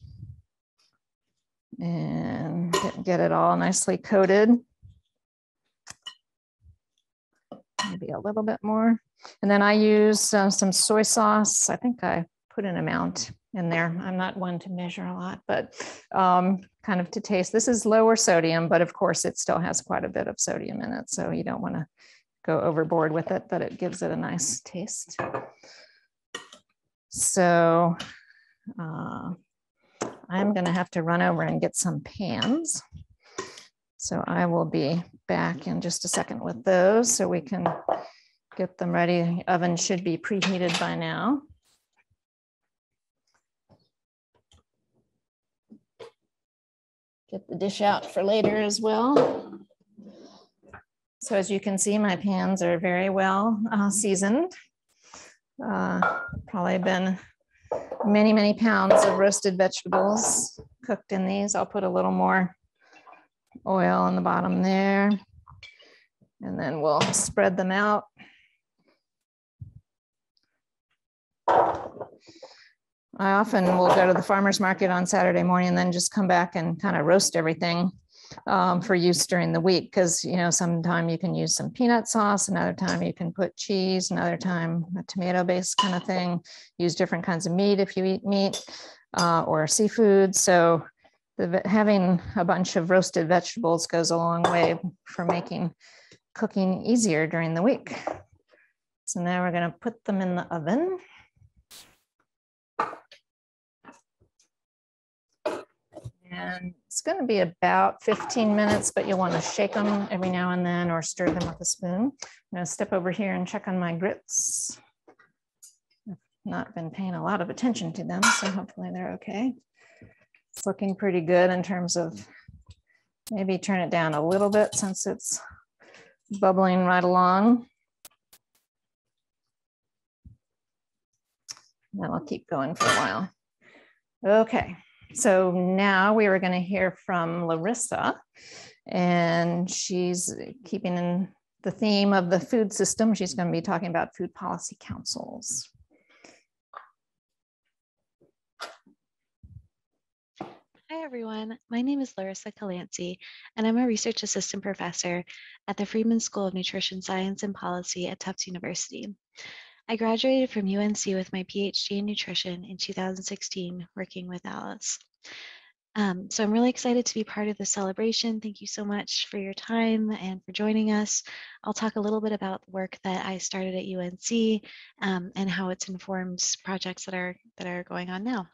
and get, get it all nicely coated. Maybe a little bit more. And then I use uh, some soy sauce. I think I put an amount in there. I'm not one to measure a lot, but um, kind of to taste. This is lower sodium, but of course it still has quite a bit of sodium in it. So you don't want to go overboard with it, but it gives it a nice taste. So uh, I'm going to have to run over and get some pans. So I will be back in just a second with those so we can get them ready. The oven should be preheated by now. Get the dish out for later as well. So as you can see, my pans are very well uh, seasoned. Uh, probably been many, many pounds of roasted vegetables cooked in these. I'll put a little more oil on the bottom there, and then we'll spread them out. I often will go to the farmer's market on Saturday morning and then just come back and kind of roast everything um, for use during the week. Because, you know, sometime you can use some peanut sauce, another time you can put cheese, another time a tomato-based kind of thing. Use different kinds of meat if you eat meat uh, or seafood. So the, having a bunch of roasted vegetables goes a long way for making cooking easier during the week. So now we're going to put them in the oven. And it's going to be about fifteen minutes, but you'll want to shake them every now and then or stir them with a spoon. I'm going to step over here and check on my grits. I've not been paying a lot of attention to them, so hopefully they're okay. It's looking pretty good in terms of maybe turn it down a little bit since it's bubbling right along. And then I'll keep going for a while. Okay. So now we were going to hear from Larissa, and she's keeping in the theme of the food system. She's going to be talking about food policy councils. Hi, everyone. My name is Larissa Calanci, and I'm a research assistant professor at the Friedman School of Nutrition Science and Policy at Tufts University. I graduated from U N C with my PhD in nutrition in two thousand sixteen, working with Alice. Um, so I'm really excited to be part of the celebration. Thank you so much for your time and for joining us. I'll talk a little bit about the work that I started at U N C um, and how it's informed projects that are, that are going on now.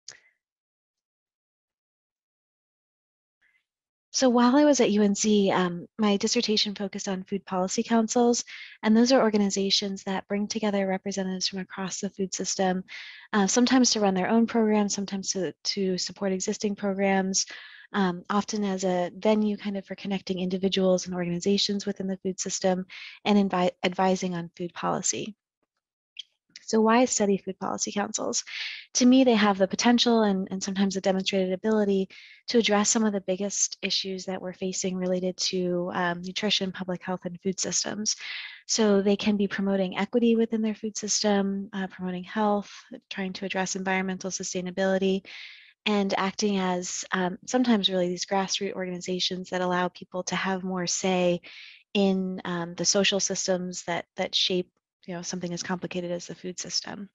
So while I was at U N C, um, my dissertation focused on food policy councils, and those are organizations that bring together representatives from across the food system, uh, sometimes to run their own programs, sometimes to, to support existing programs, um, often as a venue kind of for connecting individuals and organizations within the food system and advising on food policy. So why study food policy councils? To me, they have the potential and, and sometimes a demonstrated ability to address some of the biggest issues that we're facing related to um, nutrition, public health, and food systems. So they can be promoting equity within their food system, uh, promoting health, trying to address environmental sustainability, and acting as um, sometimes really these grassroots organizations that allow people to have more say in um, the social systems that, that shape you know, something as complicated as the food system.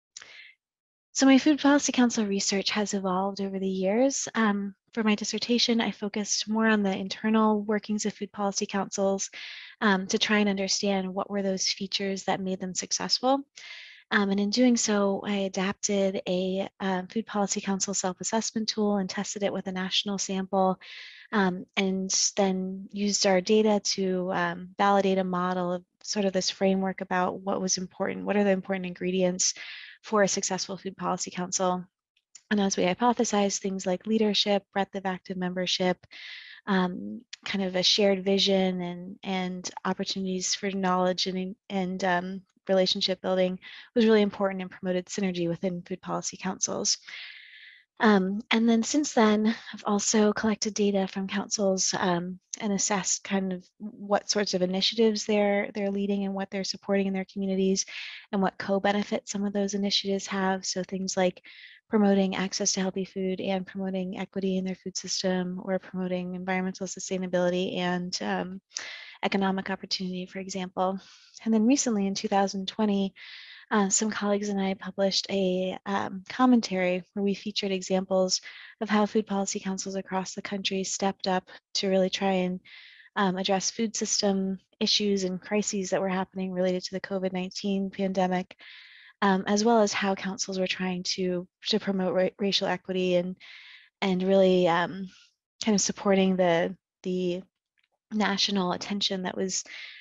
So my food policy council research has evolved over the years. Um, for my dissertation, I focused more on the internal workings of food policy councils um, to try and understand what were those features that made them successful. Um, and in doing so, I adapted a uh, food policy council self-assessment tool and tested it with a national sample, um, and then used our data to um, validate a model of sort of this framework about what was important, what are the important ingredients for a successful food policy council. And as we hypothesized, things like leadership, breadth of active membership, um, kind of a shared vision and, and opportunities for knowledge and, and um, relationship building was really important and promoted synergy within food policy councils. Um, and then since then, I've also collected data from councils um, and assessed kind of what sorts of initiatives they're they're leading and what they're supporting in their communities and what co-benefits some of those initiatives have. So things like promoting access to healthy food and promoting equity in their food system, or promoting environmental sustainability and um, economic opportunity, for example. And then recently in two thousand twenty, Uh, some colleagues and I published a um, commentary where we featured examples of how food policy councils across the country stepped up to really try and um, address food system issues and crises that were happening related to the COVID nineteen pandemic, um, as well as how councils were trying to, to promote ra racial equity and, and really um, kind of supporting the, the national attention that was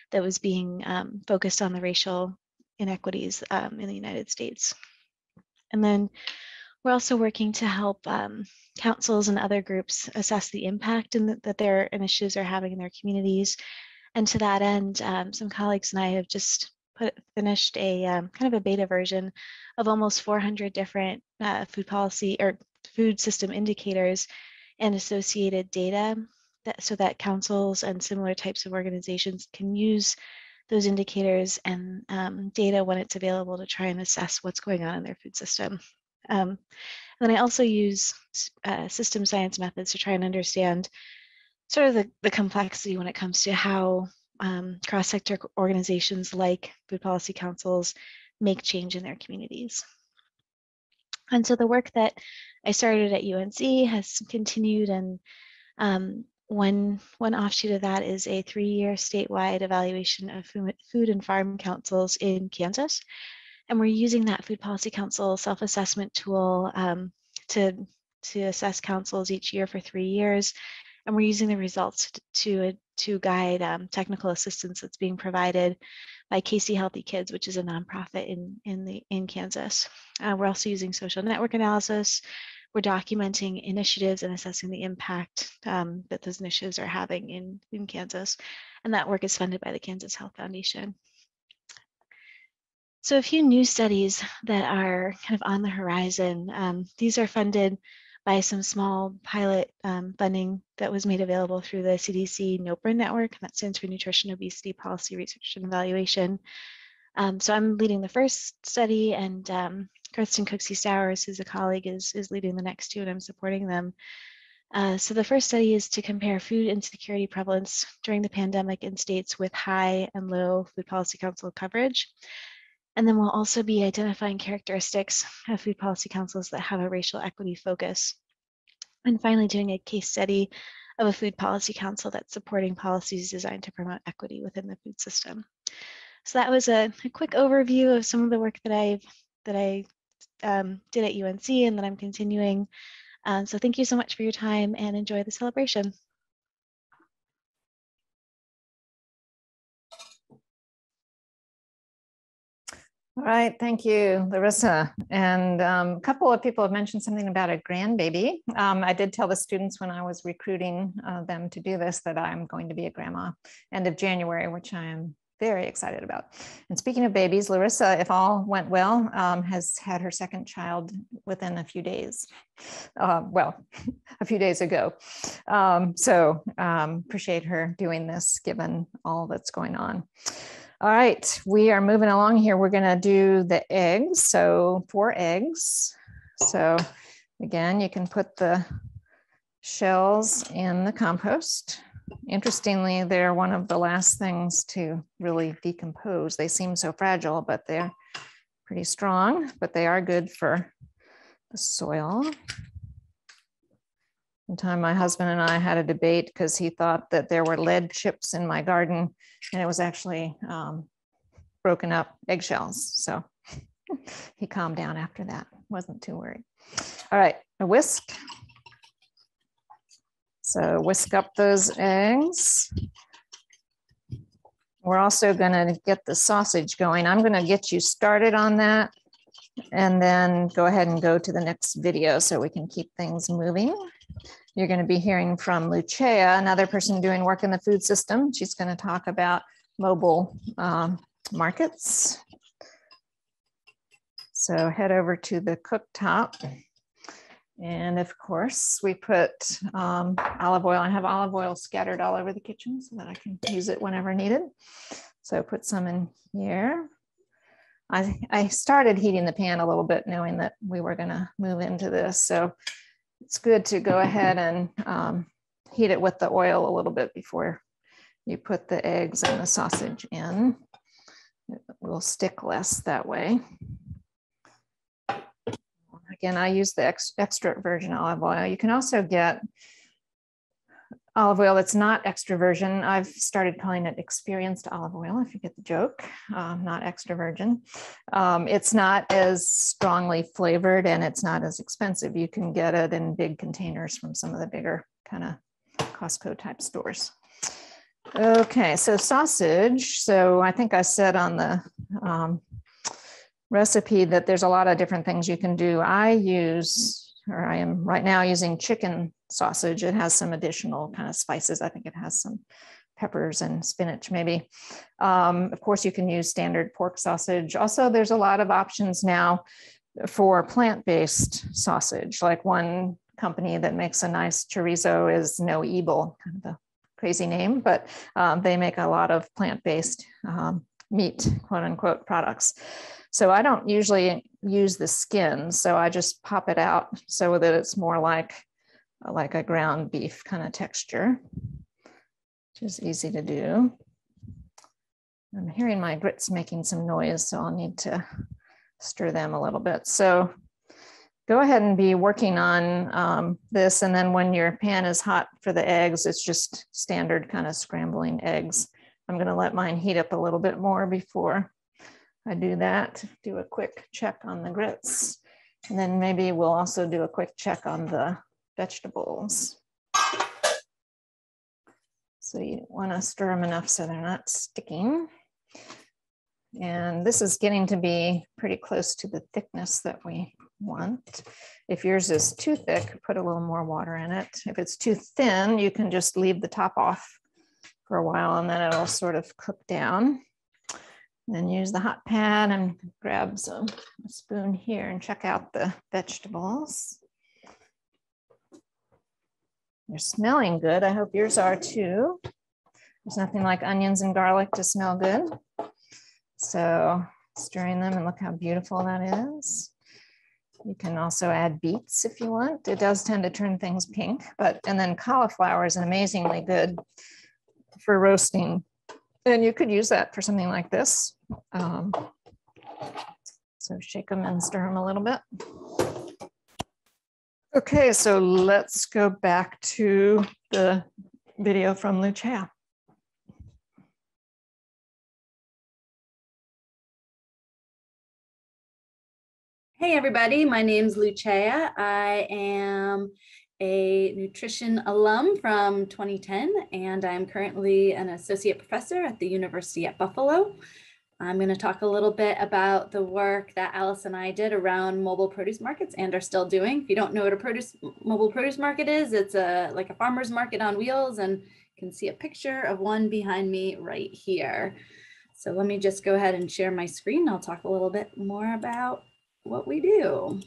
that was being um, focused on the racial inequities um, in the United States. And then we're also working to help um, councils and other groups assess the impact in the, that their initiatives are having in their communities. And to that end, um, some colleagues and I have just put, finished a um, kind of a beta version of almost four hundred different uh, food policy or food system indicators and associated data that, so that councils and similar types of organizations can use those indicators and um, data when it's available to try and assess what's going on in their food system. Um, and then I also use uh, system science methods to try and understand sort of the, the complexity when it comes to how um, cross-sector organizations like food policy councils make change in their communities. And so the work that I started at U N C has continued, and um, one, one offshoot of that is a three-year statewide evaluation of food and farm councils in Kansas. And we're using that Food Policy Council self-assessment tool um, to, to assess councils each year for three years. And we're using the results to, to guide um, technical assistance that's being provided by Casey Healthy Kids, which is a nonprofit in, in, the, in Kansas. Uh, we're also using social network analysis. We're documenting initiatives and assessing the impact um, that those initiatives are having in, in Kansas. And that work is funded by the Kansas Health Foundation. So a few new studies that are kind of on the horizon. Um, these are funded by some small pilot um, funding that was made available through the C D C NOPRA network, and that stands for Nutrition, Obesity, Policy, Research, and Evaluation. Um, so I'm leading the first study, and um, Kirsten Cooksey-Stowers, who's a colleague, is, is leading the next two, and I'm supporting them. Uh, so the first study is to compare food insecurity prevalence during the pandemic in states with high and low Food Policy Council coverage. And then we'll also be identifying characteristics of food policy councils that have a racial equity focus. And finally, doing a case study of a food policy council that's supporting policies designed to promote equity within the food system. So that was a, a quick overview of some of the work that I've that I um, did at U N C and that I'm continuing. Um, so thank you so much for your time, and enjoy the celebration. All right, thank you, Larissa. And um, a couple of people have mentioned something about a grandbaby. Um, I did tell the students when I was recruiting uh, them to do this that I'm going to be a grandma end of January, which I am very excited about. And speaking of babies, Larissa, if all went well, um, has had her second child within a few days. Uh, well, a few days ago. Um, so um, appreciate her doing this given all that's going on. All right, we are moving along here. We're gonna do the eggs. So four eggs. So again, you can put the shells in the compost. Interestingly, they're one of the last things to really decompose. They seem so fragile, but they're pretty strong, but they are good for the soil. One time my husband and I had a debate because he thought that there were lead chips in my garden, and it was actually um, broken up eggshells. So he calmed down after that, wasn't too worried. All right, a whisk. So whisk up those eggs. We're also gonna get the sausage going. I'm gonna get you started on that and then go ahead and go to the next video so we can keep things moving. You're going to be hearing from Lucia, another person doing work in the food system. She's going to talk about mobile um, markets. So head over to the cooktop. And of course, we put um, olive oil. I have olive oil scattered all over the kitchen so that I can use it whenever needed. So put some in here. I, I started heating the pan a little bit knowing that we were going to move into this. So it's good to go ahead and um, heat it with the oil a little bit before you put the eggs and the sausage in. It will stick less that way. Again, I use the ex extra virgin olive oil. You can also get olive oil that's not extra virgin. I've started calling it experienced olive oil, if you get the joke, um, not extra virgin. Um, it's not as strongly flavored and it's not as expensive. You can get it in big containers from some of the bigger kind of Costco type stores. Okay, so sausage. So I think I said on the um, recipe that there's a lot of different things you can do. I use, or I am right now using chicken sausage. It has some additional kind of spices. I think it has some peppers and spinach maybe. Um, of course, you can use standard pork sausage. Also, there's a lot of options now for plant-based sausage. Like one company that makes a nice chorizo is No Evil, kind of a crazy name, but um, they make a lot of plant-based um, meat, quote unquote, products. So I don't usually use the skin, so I just pop it out so that it's more like, like a ground beef kind of texture, which is easy to do. I'm hearing my grits making some noise, so I'll need to stir them a little bit. So go ahead and be working on um, this. And then when your pan is hot for the eggs, it's just standard kind of scrambling eggs. I'm going to let mine heat up a little bit more before I do that. Do a quick check on the grits. And then maybe we'll also do a quick check on the vegetables. So you want to stir them enough so they're not sticking. And this is getting to be pretty close to the thickness that we want. If yours is too thick, put a little more water in it. If it's too thin, you can just leave the top off for a while and then it'll sort of cook down. Then use the hot pan and grab some a spoon here and check out the vegetables. They're smelling good. I hope yours are too. There's nothing like onions and garlic to smell good. So stirring them, and look how beautiful that is. You can also add beets if you want. It does tend to turn things pink, but, and then cauliflower is amazingly good for roasting. And you could use that for something like this. Um, so shake them and stir them a little bit. Okay, so let's go back to the video from Lucia. Hey everybody, my name's Lucia. I am a nutrition alum from twenty ten, and I'm currently an associate professor at the University at Buffalo. I'm going to talk a little bit about the work that Alice and I did around mobile produce markets and are still doing. If you don't know what a produce mobile produce market is, it's a like a farmer's market on wheels, and you can see a picture of one behind me right here. So let me just go ahead and share my screen. I'll talk a little bit more about what we do.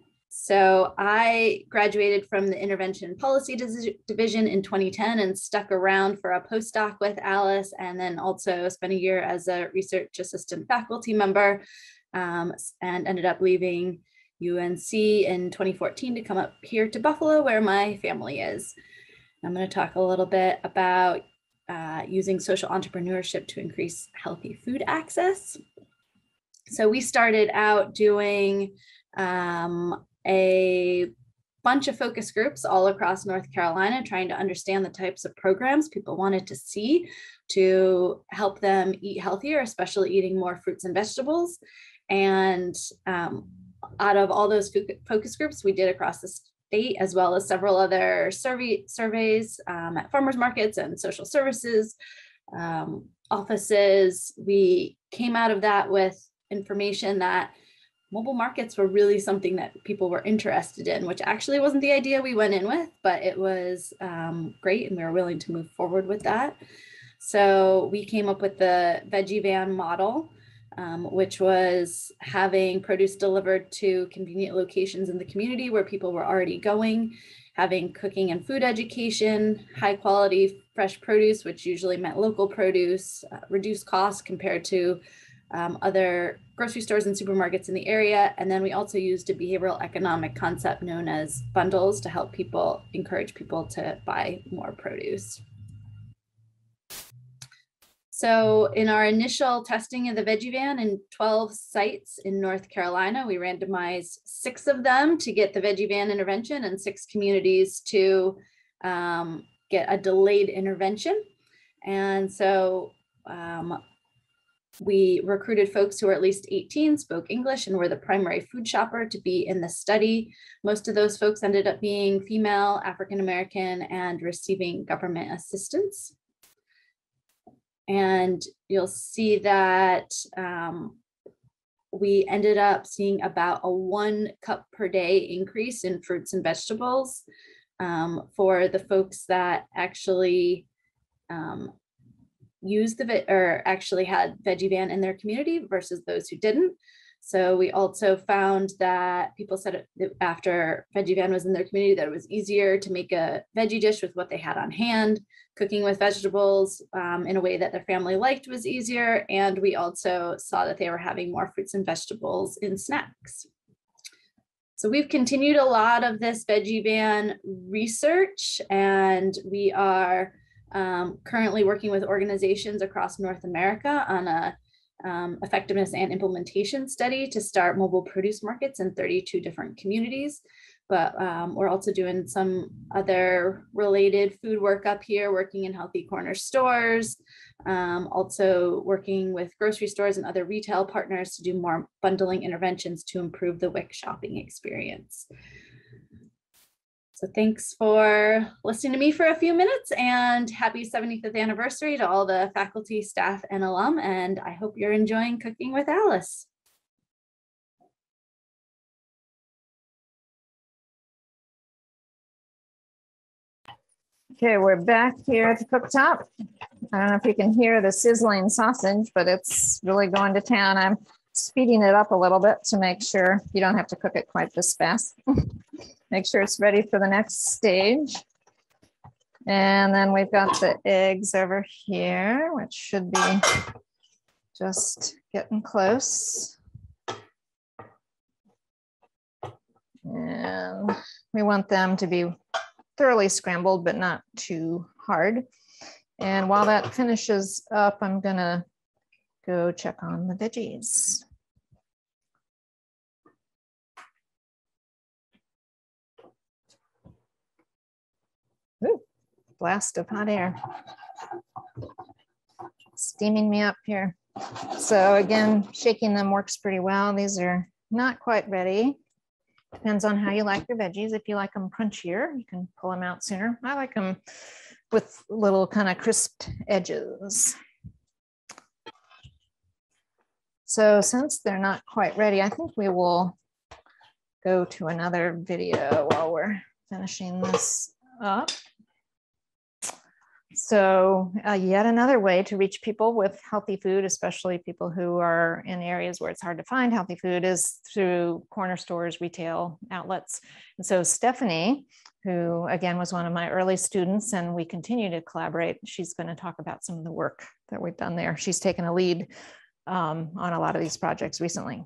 So I graduated from the Intervention Policy Division in twenty ten and stuck around for a postdoc with Alice, and then also spent a year as a research assistant faculty member, um, and ended up leaving U N C in twenty fourteen to come up here to Buffalo, where my family is. I'm going to talk a little bit about uh, using social entrepreneurship to increase healthy food access. So we started out doing um, a bunch of focus groups all across North Carolina, trying to understand the types of programs people wanted to see to help them eat healthier, especially eating more fruits and vegetables. And um, out of all those focus groups we did across the state, as well as several other survey surveys um, at farmers markets and social services um, offices, we came out of that with information that mobile markets were really something that people were interested in, which actually wasn't the idea we went in with, but it was um, great, and we were willing to move forward with that. So we came up with the veggie van model, um, which was having produce delivered to convenient locations in the community where people were already going, having cooking and food education, high quality fresh produce, which usually meant local produce, uh, reduced costs compared to Um, other grocery stores and supermarkets in the area. And then we also used a behavioral economic concept known as bundles to help people, encourage people to buy more produce. So in our initial testing of the veggie van in twelve sites in North Carolina, we randomized six of them to get the veggie van intervention and six communities to um, get a delayed intervention. And so um, we recruited folks who were at least eighteen, spoke English, and were the primary food shopper to be in the study. Most of those folks ended up being female, African American, and receiving government assistance. And you'll see that um, we ended up seeing about a one cup per day increase in fruits and vegetables um, for the folks that actually um, used the, or actually had Veggie Van in their community versus those who didn't. So we also found that people said that after Veggie Van was in their community that it was easier to make a veggie dish with what they had on hand. Cooking with vegetables um, in a way that their family liked was easier. And we also saw that they were having more fruits and vegetables in snacks. So we've continued a lot of this Veggie Van research, and we are um, currently working with organizations across North America on a Um, effectiveness and implementation study to start mobile produce markets in thirty-two different communities. But um, we're also doing some other related food work up here, working in Healthy Corner stores, um, also working with grocery stores and other retail partners to do more bundling interventions to improve the W I C shopping experience. So thanks for listening to me for a few minutes, and happy seventy-fifth anniversary to all the faculty, staff, and alum. And I hope you're enjoying Cooking with Alice. Okay, we're back here at the cooktop. I don't know if you can hear the sizzling sausage, but it's really going to town. I'm speeding it up a little bit to make sure you don't have to cook it quite this fast. Make sure it's ready for the next stage. And then we've got the eggs over here, which should be just getting close. And we want them to be thoroughly scrambled, but not too hard. And while that finishes up, I'm gonna go check on the veggies. Ooh, blast of hot air. Steaming me up here. So again, shaking them works pretty well. These are not quite ready. Depends on how you like your veggies. If you like them crunchier, you can pull them out sooner. I like them with little kind of crisped edges. So since they're not quite ready, I think we will go to another video while we're finishing this up. So uh, yet another way to reach people with healthy food, especially people who are in areas where it's hard to find healthy food, is through corner stores, retail outlets. And so Stephanie, who again was one of my early students, and we continue to collaborate, she's going to talk about some of the work that we've done there. She's taken a lead um, on a lot of these projects recently.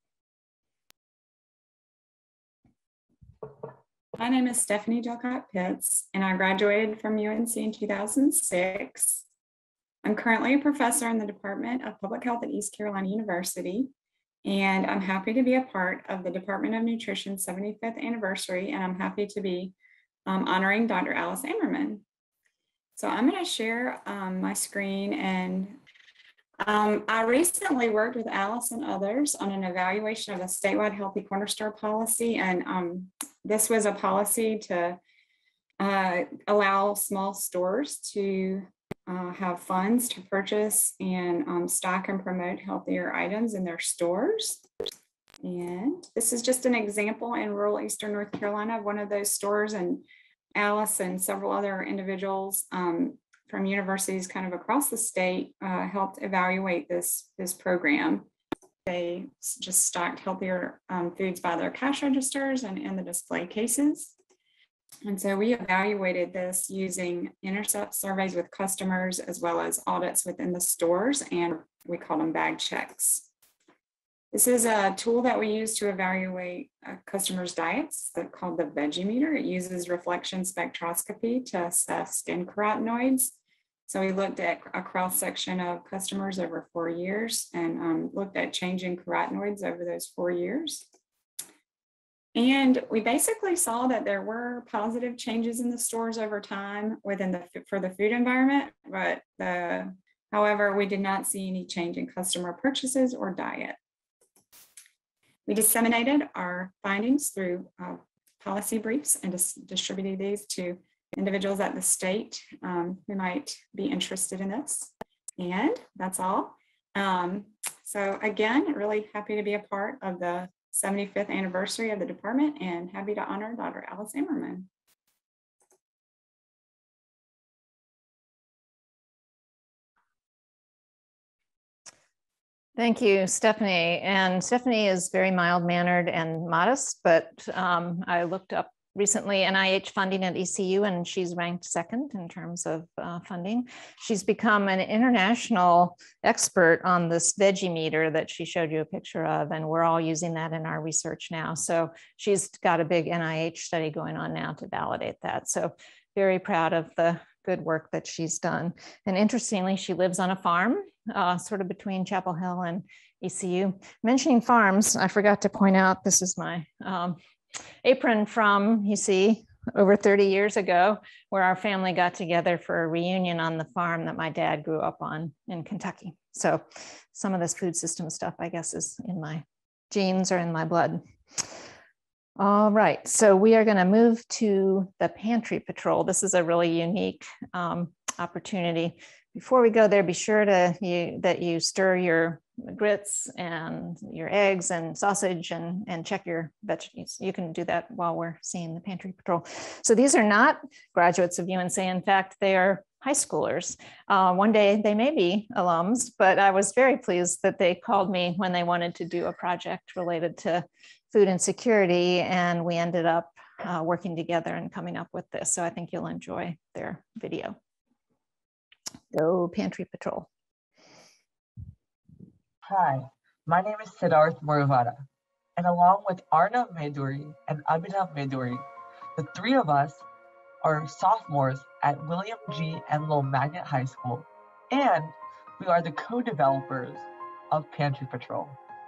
My name is Stephanie Delcott Pitts, and I graduated from U N C in two thousand six. I'm currently a professor in the Department of Public Health at East Carolina University, and I'm happy to be a part of the Department of Nutrition's seventy-fifth anniversary, and I'm happy to be um, honoring Doctor Alice Ammerman. So I'm going to share um, my screen, and um, I recently worked with Alice and others on an evaluation of a statewide healthy corner store policy, and um, this was a policy to uh, allow small stores to uh, have funds to purchase and um, stock and promote healthier items in their stores. And this is just an example in rural Eastern North Carolina of one of those stores, and Alice and several other individuals um, from universities kind of across the state uh, helped evaluate this, this program. They just stocked healthier um, foods by their cash registers and in the display cases. And so we evaluated this using intercept surveys with customers as well as audits within the stores, and we call them bag checks. This is a tool that we use to evaluate uh, customers' diets that's called the Veggie Meter. It uses reflection spectroscopy to assess skin carotenoids. So we looked at a cross-section of customers over four years and um, looked at changing carotenoids over those four years. And we basically saw that there were positive changes in the stores over time within the for the food environment, but the, however, we did not see any change in customer purchases or diet. We disseminated our findings through uh, policy briefs and dis distributed these to individuals at the state um, who might be interested in this. And that's all. Um, so again, really happy to be a part of the seventy-fifth anniversary of the department and happy to honor Doctor Alice Ammerman. Thank you, Stephanie. And Stephanie is very mild-mannered and modest, but um, I looked up recently N I H funding at E C U, and she's ranked second in terms of uh, funding. She's become an international expert on this veggie meter that she showed you a picture of, and we're all using that in our research now. So she's got a big N I H study going on now to validate that. So very proud of the good work that she's done. And interestingly, she lives on a farm, uh, sort of between Chapel Hill and E C U. Mentioning farms, I forgot to point out, this is my um, apron from, you see, over thirty years ago, where our family got together for a reunion on the farm that my dad grew up on in Kentucky. So some of this food system stuff, I guess, is in my genes or in my blood. All right, so we are going to move to the pantry patrol. This is a really unique um, opportunity. Before we go there, be sure to you, that you stir your grits and your eggs and sausage and, and check your veggies. You can do that while we're seeing the pantry patrol. So these are not graduates of U N C. In fact, they are high schoolers. Uh, one day they may be alums, but I was very pleased that they called me when they wanted to do a project related to food insecurity, and we ended up uh, working together and coming up with this. So I think you'll enjoy their video. Go Pantry Patrol. Hi, my name is Siddharth Muravada, and along with Arnav Meduri and Abhinav Meduri, the three of us are sophomores at William G. Enloe Magnet High School, and we are the co-developers of Pantry Patrol.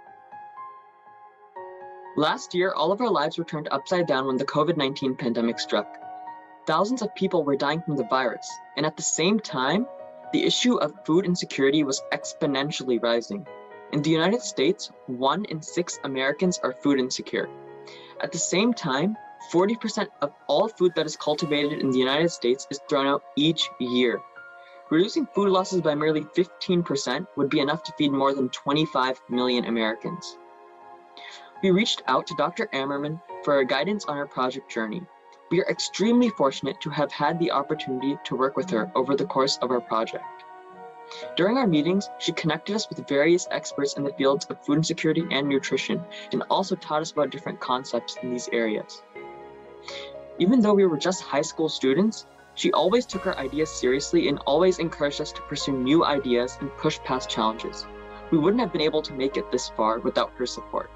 Last year, all of our lives were turned upside down when the COVID nineteen pandemic struck. Thousands of people were dying from the virus, and at the same time, the issue of food insecurity was exponentially rising. In the United States, one in six Americans are food insecure. At the same time, forty percent of all food that is cultivated in the United States is thrown out each year. Reducing food losses by merely fifteen percent would be enough to feed more than twenty-five million Americans. We reached out to Doctor Ammerman for her guidance on our project journey. We are extremely fortunate to have had the opportunity to work with her over the course of our project. During our meetings, she connected us with various experts in the fields of food insecurity and nutrition, and also taught us about different concepts in these areas. Even though we were just high school students, she always took our ideas seriously and always encouraged us to pursue new ideas and push past challenges. We wouldn't have been able to make it this far without her support.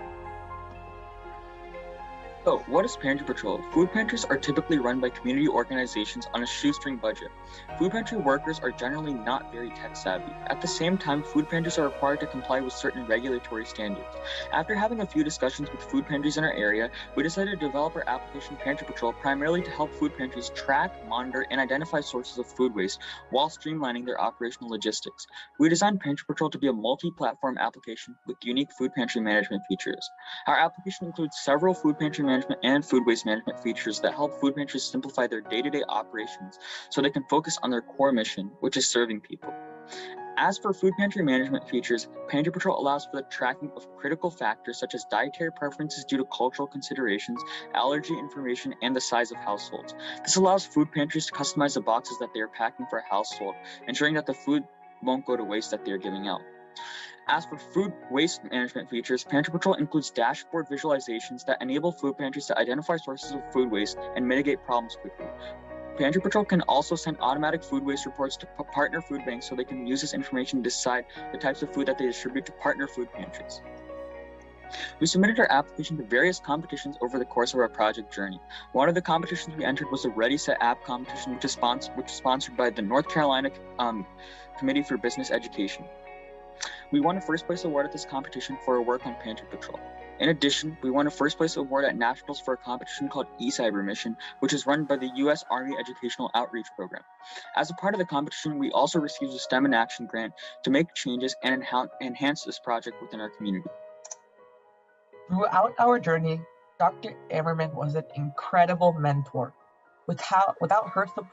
So, what is Pantry Patrol? Food pantries are typically run by community organizations on a shoestring budget. Food pantry workers are generally not very tech savvy. At the same time, food pantries are required to comply with certain regulatory standards. After having a few discussions with food pantries in our area, we decided to develop our application Pantry Patrol primarily to help food pantries track, monitor, and identify sources of food waste while streamlining their operational logistics. We designed Pantry Patrol to be a multi-platform application with unique food pantry management features. Our application includes several food pantry management and food waste management features that help food pantries simplify their day-to-day operations so they can focus on their core mission, which is serving people. As for food pantry management features, Pantry Patrol allows for the tracking of critical factors such as dietary preferences due to cultural considerations, allergy information, and the size of households. This allows food pantries to customize the boxes that they are packing for a household, ensuring that the food won't go to waste that they are giving out. As for food waste management features, Pantry Patrol includes dashboard visualizations that enable food pantries to identify sources of food waste and mitigate problems quickly. Pantry Patrol can also send automatic food waste reports to partner food banks so they can use this information to decide the types of food that they distribute to partner food pantries. We submitted our application to various competitions over the course of our project journey. One of the competitions we entered was the Ready Set App competition, which is, sponsor which is sponsored by the North Carolina um, Committee for Business Education. We won a first place award at this competition for our work on Pantry Patrol. In addition, we won a first place award at Nationals for a competition called eCyber Mission, which is run by the U S Army Educational Outreach Program. As a part of the competition, we also received a STEM in Action grant to make changes and enhance this project within our community. Throughout our journey, Doctor Ammerman was an incredible mentor. With how, without her support,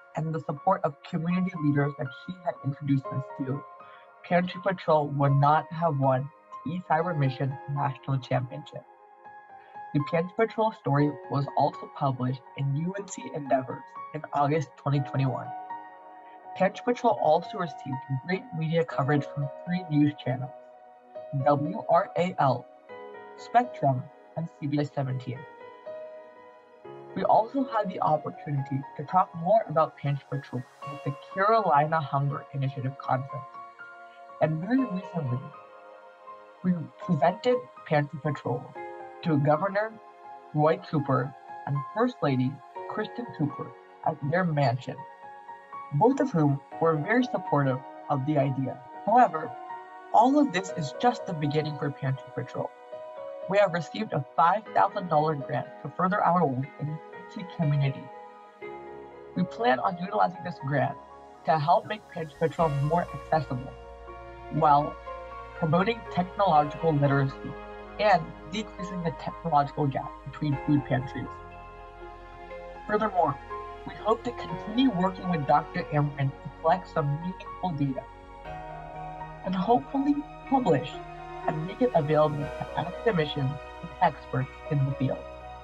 and the support of community leaders that she had introduced us to, Pantry Patrol would not have won the East Cyber Mission National Championship. The Pantry Patrol story was also published in U N C Endeavors in August twenty twenty-one. Pantry Patrol also received great media coverage from three news channels, W R A L, Spectrum, and C B S seventeen. We also had the opportunity to talk more about Pantry Patrol at the Carolina Hunger Initiative Conference. And very recently, we presented Pantry Patrol to Governor Roy Cooper and First Lady Kristen Cooper at their mansion, both of whom were very supportive of the idea. However, all of this is just the beginning for Pantry Patrol. We have received a five thousand dollars grant to further our work in the U N C community. We plan on utilizing this grant to help make Pantry Patrol more accessible, while promoting technological literacy and decreasing the technological gap between food pantries. Furthermore, we hope to continue working with Doctor Ammerman to collect some meaningful data and hopefully publish and make it available to academicians and experts in the field.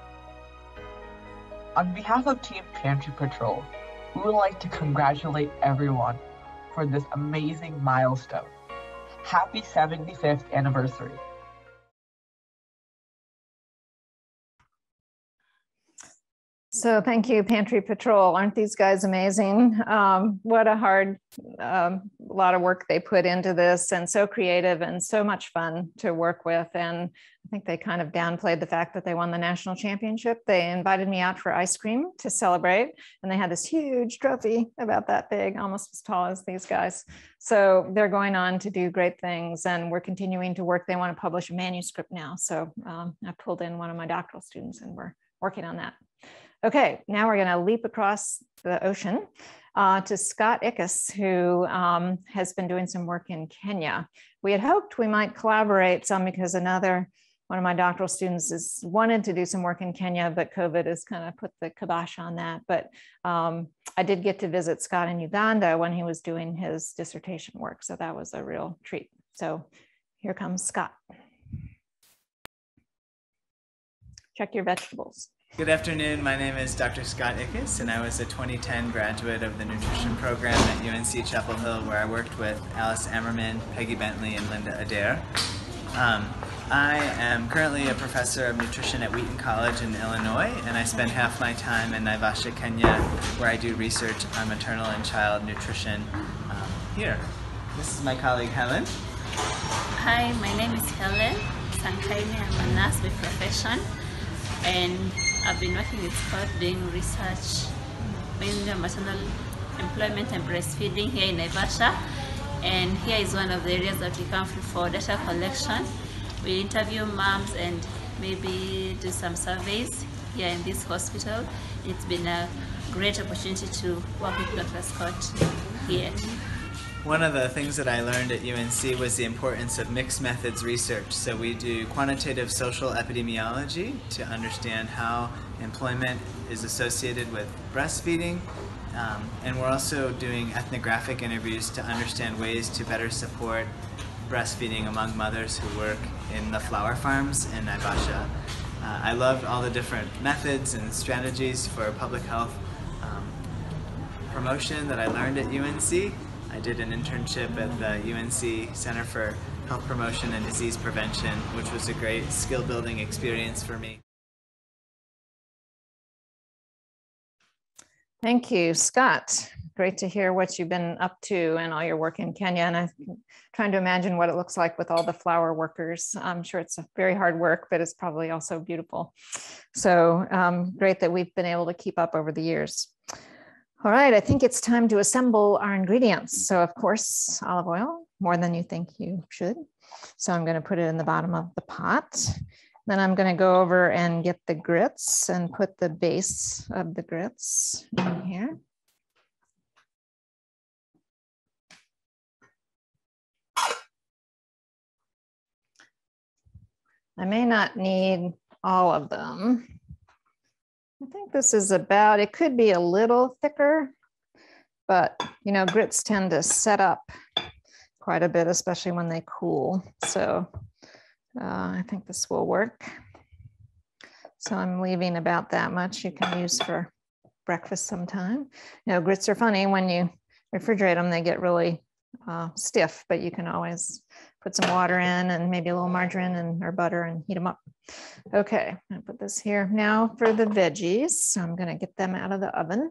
On behalf of Team Pantry Patrol, we would like to congratulate everyone for this amazing milestone. Happy seventy-fifth anniversary. So thank you, Pantry Patrol. Aren't these guys amazing? Um, what a hard um, lot of work they put into this, and so creative and so much fun to work with. And I think they kind of downplayed the fact that they won the national championship. They invited me out for ice cream to celebrate, and they had this huge trophy about that big, almost as tall as these guys. So they're going on to do great things, and we're continuing to work. They want to publish a manuscript now. So um, I pulled in one of my doctoral students, and we're working on that. Okay, now we're going to leap across the ocean uh, to Scott Ickes, who um, has been doing some work in Kenya. We had hoped we might collaborate some because another one of my doctoral students has wanted to do some work in Kenya, but COVID has kind of put the kibosh on that. But um, I did get to visit Scott in Uganda when he was doing his dissertation work, so that was a real treat. So here comes Scott. Check your vegetables. Good afternoon, my name is Doctor Scott Ickes, and I was a twenty ten graduate of the nutrition program at U N C Chapel Hill, where I worked with Alice Ammerman, Peggy Bentley, and Linda Adair. Um, I am currently a professor of nutrition at Wheaton College in Illinois, and I spend half my time in Naivasha, Kenya, where I do research on maternal and child nutrition um, here. This is my colleague Helen. Hi, my name is Helen Sankaini. I'm a nurse by profession, and I've been working with Scott doing research mainly on maternal employment and breastfeeding here in Naivasha. And here is one of the areas that we come for data collection. We interview moms and maybe do some surveys here in this hospital. It's been a great opportunity to work with Doctor Scott here. One of the things that I learned at U N C was the importance of mixed methods research. So we do quantitative social epidemiology to understand how employment is associated with breastfeeding. Um, and we're also doing ethnographic interviews to understand ways to better support breastfeeding among mothers who work in the flower farms in Naivasha. Uh, I loved all the different methods and strategies for public health um, promotion that I learned at U N C. I did an internship at the U N C Center for Health Promotion and Disease Prevention, which was a great skill building experience for me. Thank you, Scott. Great to hear what you've been up to and all your work in Kenya. And I'm trying to imagine what it looks like with all the flower workers. I'm sure it's a very hard work, but it's probably also beautiful. So um, great that we've been able to keep up over the years. All right, I think it's time to assemble our ingredients. So of course, olive oil, more than you think you should. So I'm going to put it in the bottom of the pot. Then I'm going to go over and get the grits and put the base of the grits in here. I may not need all of them. I think this is about, it could be a little thicker, but you know, grits tend to set up quite a bit, especially when they cool. So uh, I think this will work. So I'm leaving about that much you can use for breakfast sometime. You know, grits are funny when you refrigerate them, they get really uh, stiff, but you can always put some water in and maybe a little margarine and or butter and heat them up. Okay, I'm gonna put this here. Now for the veggies. So I'm gonna get them out of the oven.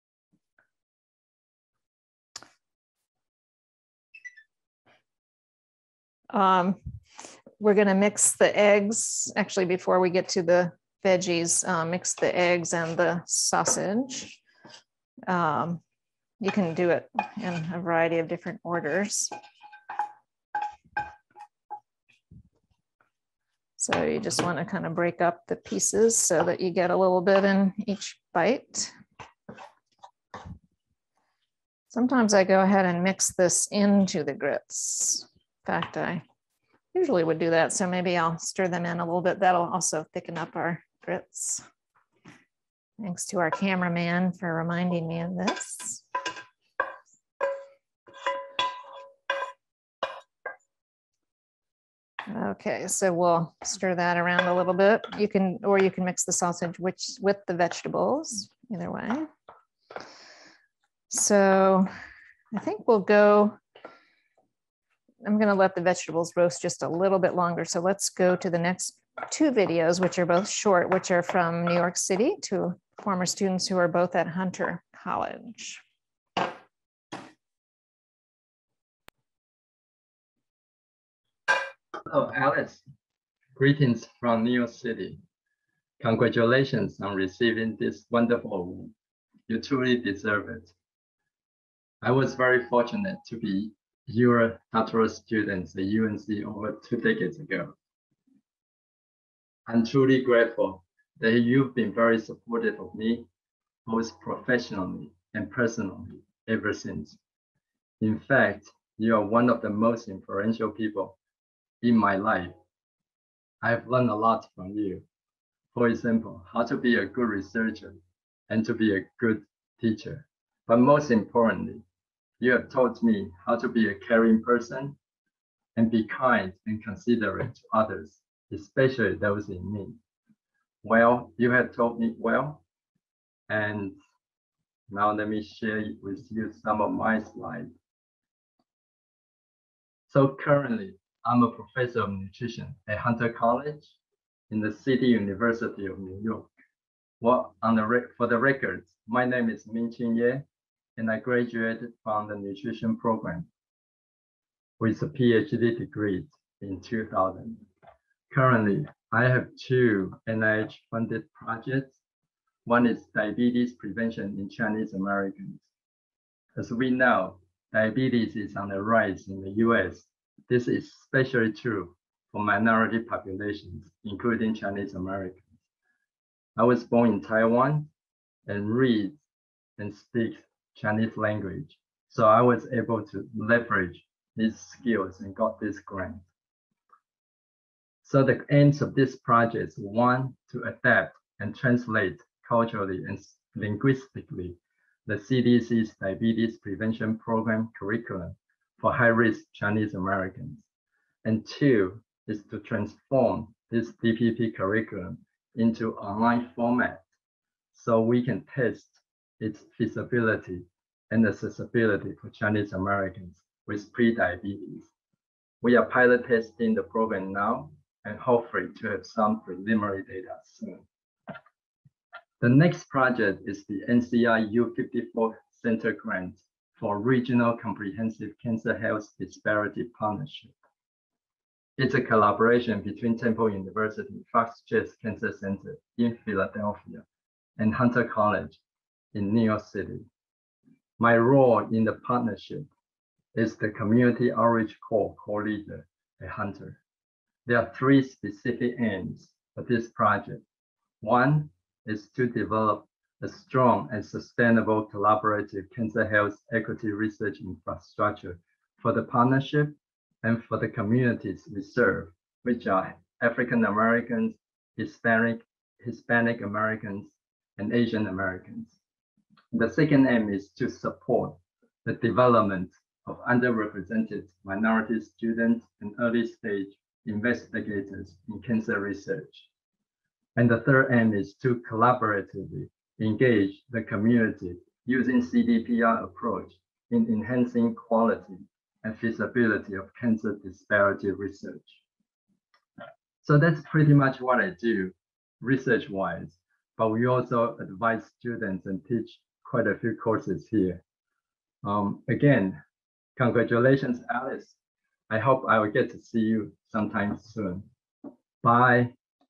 Um, we're gonna mix the eggs, actually before we get to the veggies, uh, mix the eggs and the sausage. Um, you can do it in a variety of different orders. So you just want to kind of break up the pieces so that you get a little bit in each bite. Sometimes I go ahead and mix this into the grits. In fact, I usually would do that. So maybe I'll stir them in a little bit. That'll also thicken up our grits. Thanks to our cameraman for reminding me of this. Okay, so we'll stir that around a little bit. You can, or you can mix the sausage which, with the vegetables, either way. So I think we'll go, I'm gonna let the vegetables roast just a little bit longer. So let's go to the next two videos, which are both short, which are from New York City to former students who are both at Hunter College. Hello, Alice. Greetings from New York City. Congratulations on receiving this wonderful award. You truly deserve it. I was very fortunate to be your doctoral student at U N C over two decades ago. I'm truly grateful that you've been very supportive of me, both professionally and personally, ever since. In fact, you are one of the most influential people in my life. I've learned a lot from you. For example, how to be a good researcher and to be a good teacher. But most importantly, you have taught me how to be a caring person and be kind and considerate to others, especially those in need. Well, you have taught me well, and now let me share with you some of my slides. So currently, I'm a professor of nutrition at Hunter College in the City University of New York. Well, on the rec for the records, my name is Min-Chin Ye, and I graduated from the nutrition program with a PhD degree in two thousand. Currently, I have two N I H-funded projects. One is diabetes prevention in Chinese Americans. As we know, diabetes is on the rise in the U S. This is especially true for minority populations, including Chinese Americans. I was born in Taiwan and read and speak Chinese language, so I was able to leverage these skills and got this grant. So the aims of this project is one, to adapt and translate culturally and linguistically the C D C's diabetes prevention program curriculum for high-risk Chinese Americans. And two is to transform this D P P curriculum into online format so we can test its feasibility and accessibility for Chinese Americans with pre-diabetes. We are pilot testing the program now and hopefully to have some preliminary data soon. The next project is the N C I U fifty-four Center Grant for Regional Comprehensive Cancer Health Disparity Partnership. It's a collaboration between Temple University Fox Chase Cancer Center in Philadelphia and Hunter College in New York City. My role in the partnership is the Community Outreach Corps co-leader at Hunter. There are three specific aims for this project. One is to develop a strong and sustainable collaborative cancer health equity research infrastructure for the partnership and for the communities we serve, which are African Americans, Hispanic, Hispanic Americans, and Asian Americans. The second aim is to support the development of underrepresented minority students and early stage investigators in cancer research. And the third aim is to collaboratively engage the community using C D P R approach in enhancing quality and feasibility of cancer disparity research. So that's pretty much what I do research-wise, but we also advise students and teach quite a few courses here. Um, again, congratulations, Alice. I hope I will get to see you sometime soon. Bye.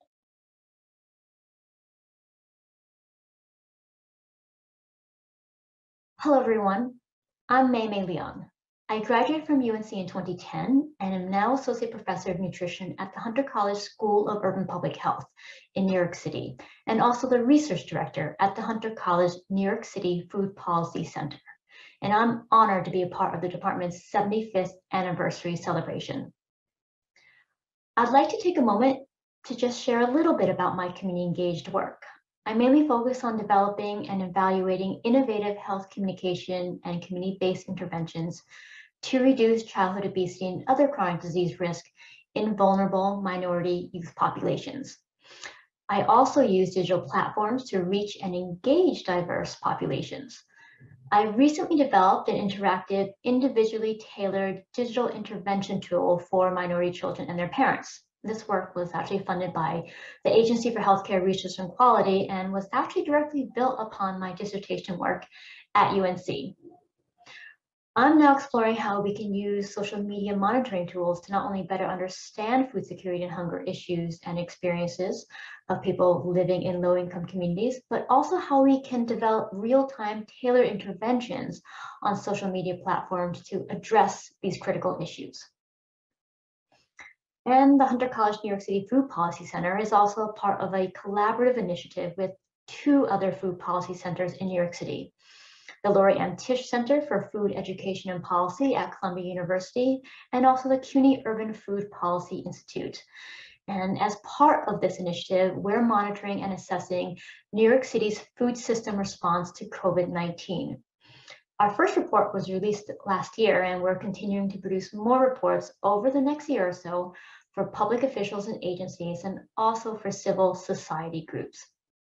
Hello, everyone. I'm Mei Mei Leon. I graduated from U N C in twenty ten and am now Associate Professor of Nutrition at the Hunter College School of Urban Public Health in New York City, and also the Research Director at the Hunter College New York City Food Policy Center. And I'm honored to be a part of the department's seventy-fifth anniversary celebration. I'd like to take a moment to just share a little bit about my community engaged work. I mainly focus on developing and evaluating innovative health communication and community-based interventions to reduce childhood obesity and other chronic disease risk in vulnerable minority youth populations. I also use digital platforms to reach and engage diverse populations. I recently developed an interactive, individually tailored digital intervention tool for minority children and their parents. This work was actually funded by the Agency for Healthcare Research and Quality and was actually directly built upon my dissertation work at U N C. I'm now exploring how we can use social media monitoring tools to not only better understand food security and hunger issues and experiences of people living in low-income communities, but also how we can develop real-time tailored interventions on social media platforms to address these critical issues. And the Hunter College New York City Food Policy Center is also a part of a collaborative initiative with two other food policy centers in New York City. The Lori M. Tisch Center for Food Education and Policy at Columbia University, and also the CUNY Urban Food Policy Institute. And as part of this initiative, we're monitoring and assessing New York City's food system response to COVID nineteen. Our first report was released last year, and we're continuing to produce more reports over the next year or so for public officials and agencies, and also for civil society groups.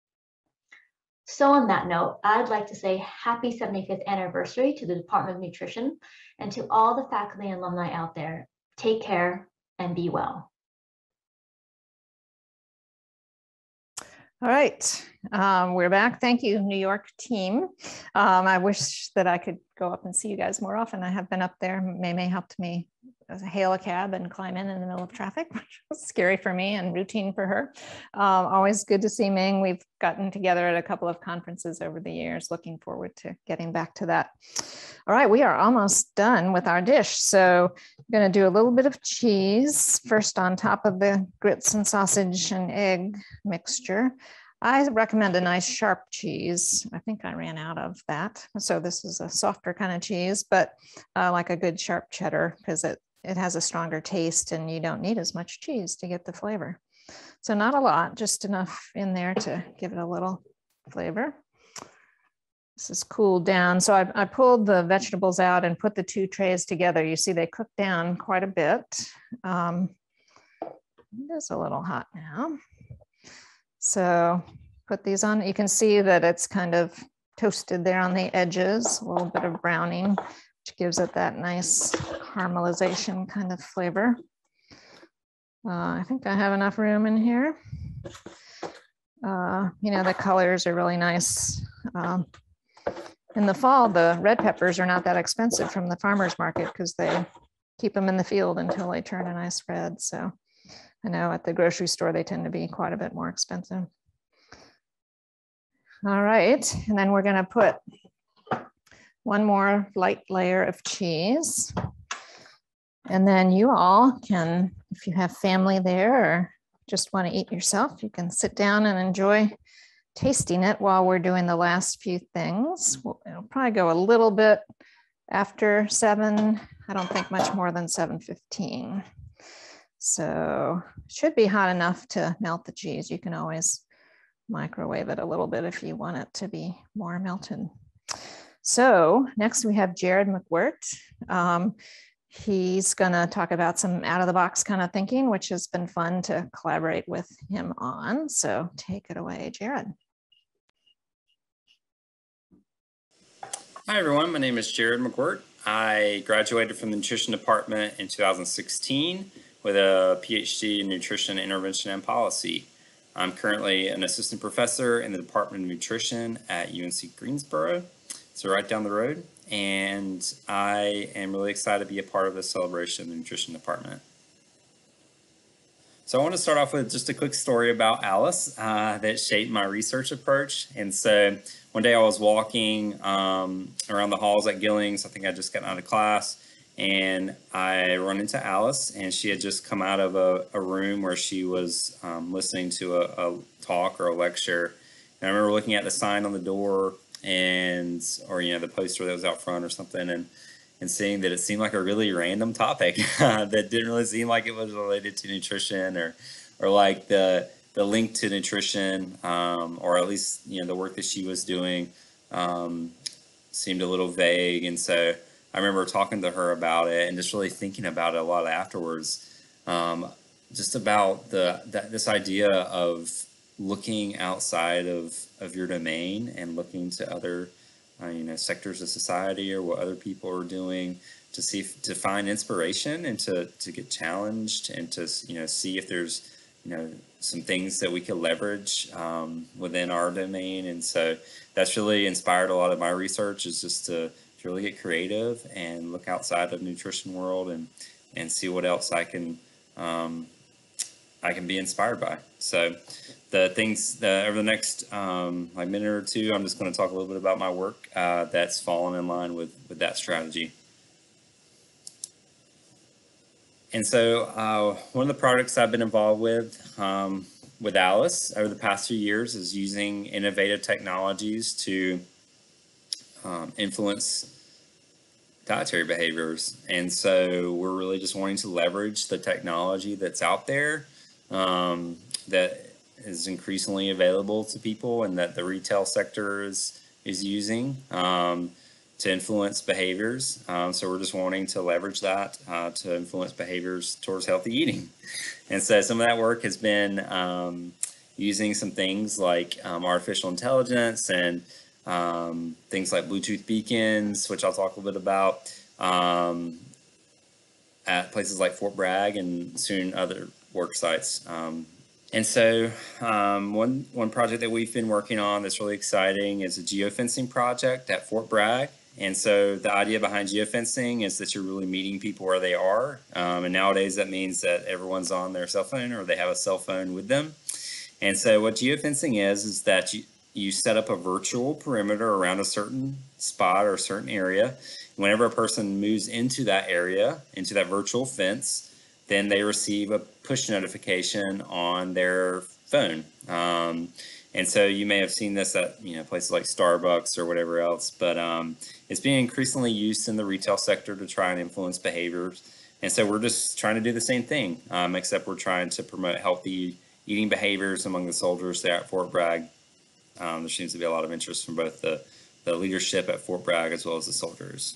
So on that note, I'd like to say happy seventy-fifth anniversary to the Department of Nutrition, and to all the faculty and alumni out there. Take care and be well. All right, um, we're back. Thank you, New York team. Um, I wish that I could go up and see you guys more often. I have been up there. Mei Mei helped me hail a cab and climb in in the middle of traffic, which was scary for me and routine for her. Um, always good to see Ming. We've gotten together at a couple of conferences over the years. Looking forward to getting back to that. All right, we are almost done with our dish. So I'm going to do a little bit of cheese first on top of the grits and sausage and egg mixture. I recommend a nice sharp cheese. I think I ran out of that. So this is a softer kind of cheese, but uh, like a good sharp cheddar, because it, it has a stronger taste and you don't need as much cheese to get the flavor. So not a lot, just enough in there to give it a little flavor. This is cooled down. So I, I pulled the vegetables out and put the two trays together. You see they cooked down quite a bit. Um, it is a little hot now. So put these on. You can see that it's kind of toasted there on the edges, a little bit of browning, which gives it that nice caramelization kind of flavor. Uh, I think I have enough room in here. Uh, you know, the colors are really nice. Um, in the fall, the red peppers are not that expensive from the farmer's market because they keep them in the field until they turn a nice red. So I know at the grocery store, they tend to be quite a bit more expensive. All right, and then we're gonna put one more light layer of cheese. And then you all can, if you have family there or just wanna eat yourself, you can sit down and enjoy tasting it while we're doing the last few things. We'll, it'll probably go a little bit after seven. I don't think much more than seven fifteen. So it should be hot enough to melt the cheese. You can always microwave it a little bit if you want it to be more melted. So next we have Jared McWhirt. Um, he's gonna talk about some out of the box kind of thinking, which has been fun to collaborate with him on. So take it away, Jared. Hi everyone, my name is Jared McWhirt. I graduated from the nutrition department in two thousand sixteen with a P H D in nutrition intervention and policy. I'm currently an assistant professor in the Department of Nutrition at U N C Greensboro, so right down the road, and I am really excited to be a part of this celebration of the nutrition department. So I want to start off with just a quick story about Alice uh, that shaped my research approach. And so one day I was walking um, around the halls at Gillings. I think I just gotten out of class, and I run into Alice, and she had just come out of a, a room where she was um, listening to a, a talk or a lecture. And I remember looking at the sign on the door and, or, you know, the poster that was out front or something, and and seeing that it seemed like a really random topic that didn't really seem like it was related to nutrition or or like the the link to nutrition, um, or at least, you know, the work that she was doing um, seemed a little vague. And so I remember talking to her about it and just really thinking about it a lot afterwards, um, just about the that, this idea of looking outside of, of your domain and looking to other Uh, you know, sectors of society or what other people are doing to see, to find inspiration and to, to get challenged and to, you know, see if there's, you know, some things that we could leverage um, within our domain. And so that's really inspired a lot of my research, is just to, to really get creative and look outside of the nutrition world and, and see what else I can, um, I can be inspired by. So the things that over the next um, like minute or two, I'm just going to talk a little bit about my work uh, that's fallen in line with, with that strategy. And so uh, one of the projects I've been involved with um, with Alice over the past few years is using innovative technologies to um, influence dietary behaviors. And so we're really just wanting to leverage the technology that's out there um, that is increasingly available to people and that the retail sector is is using um, to influence behaviors. Um, so we're just wanting to leverage that uh, to influence behaviors towards healthy eating. And so some of that work has been um, using some things like um, artificial intelligence and um, things like Bluetooth beacons, which I'll talk a little bit about, um, at places like Fort Bragg and soon other work sites. Um, and so um, one, one project that we've been working on that's really exciting is a geofencing project at Fort Bragg. And so the idea behind geofencing is that you're really meeting people where they are. Um, and nowadays that means that everyone's on their cell phone or they have a cell phone with them. And so what geofencing is, is that you, you set up a virtual perimeter around a certain spot or a certain area. Whenever a person moves into that area, into that virtual fence, then they receive a push notification on their phone. Um, and so you may have seen this at, you know, places like Starbucks or whatever else, but um, it's being increasingly used in the retail sector to try and influence behaviors. And so we're just trying to do the same thing, um, except we're trying to promote healthy eating behaviors among the soldiers there at Fort Bragg. Um, there seems to be a lot of interest from both the, the leadership at Fort Bragg as well as the soldiers.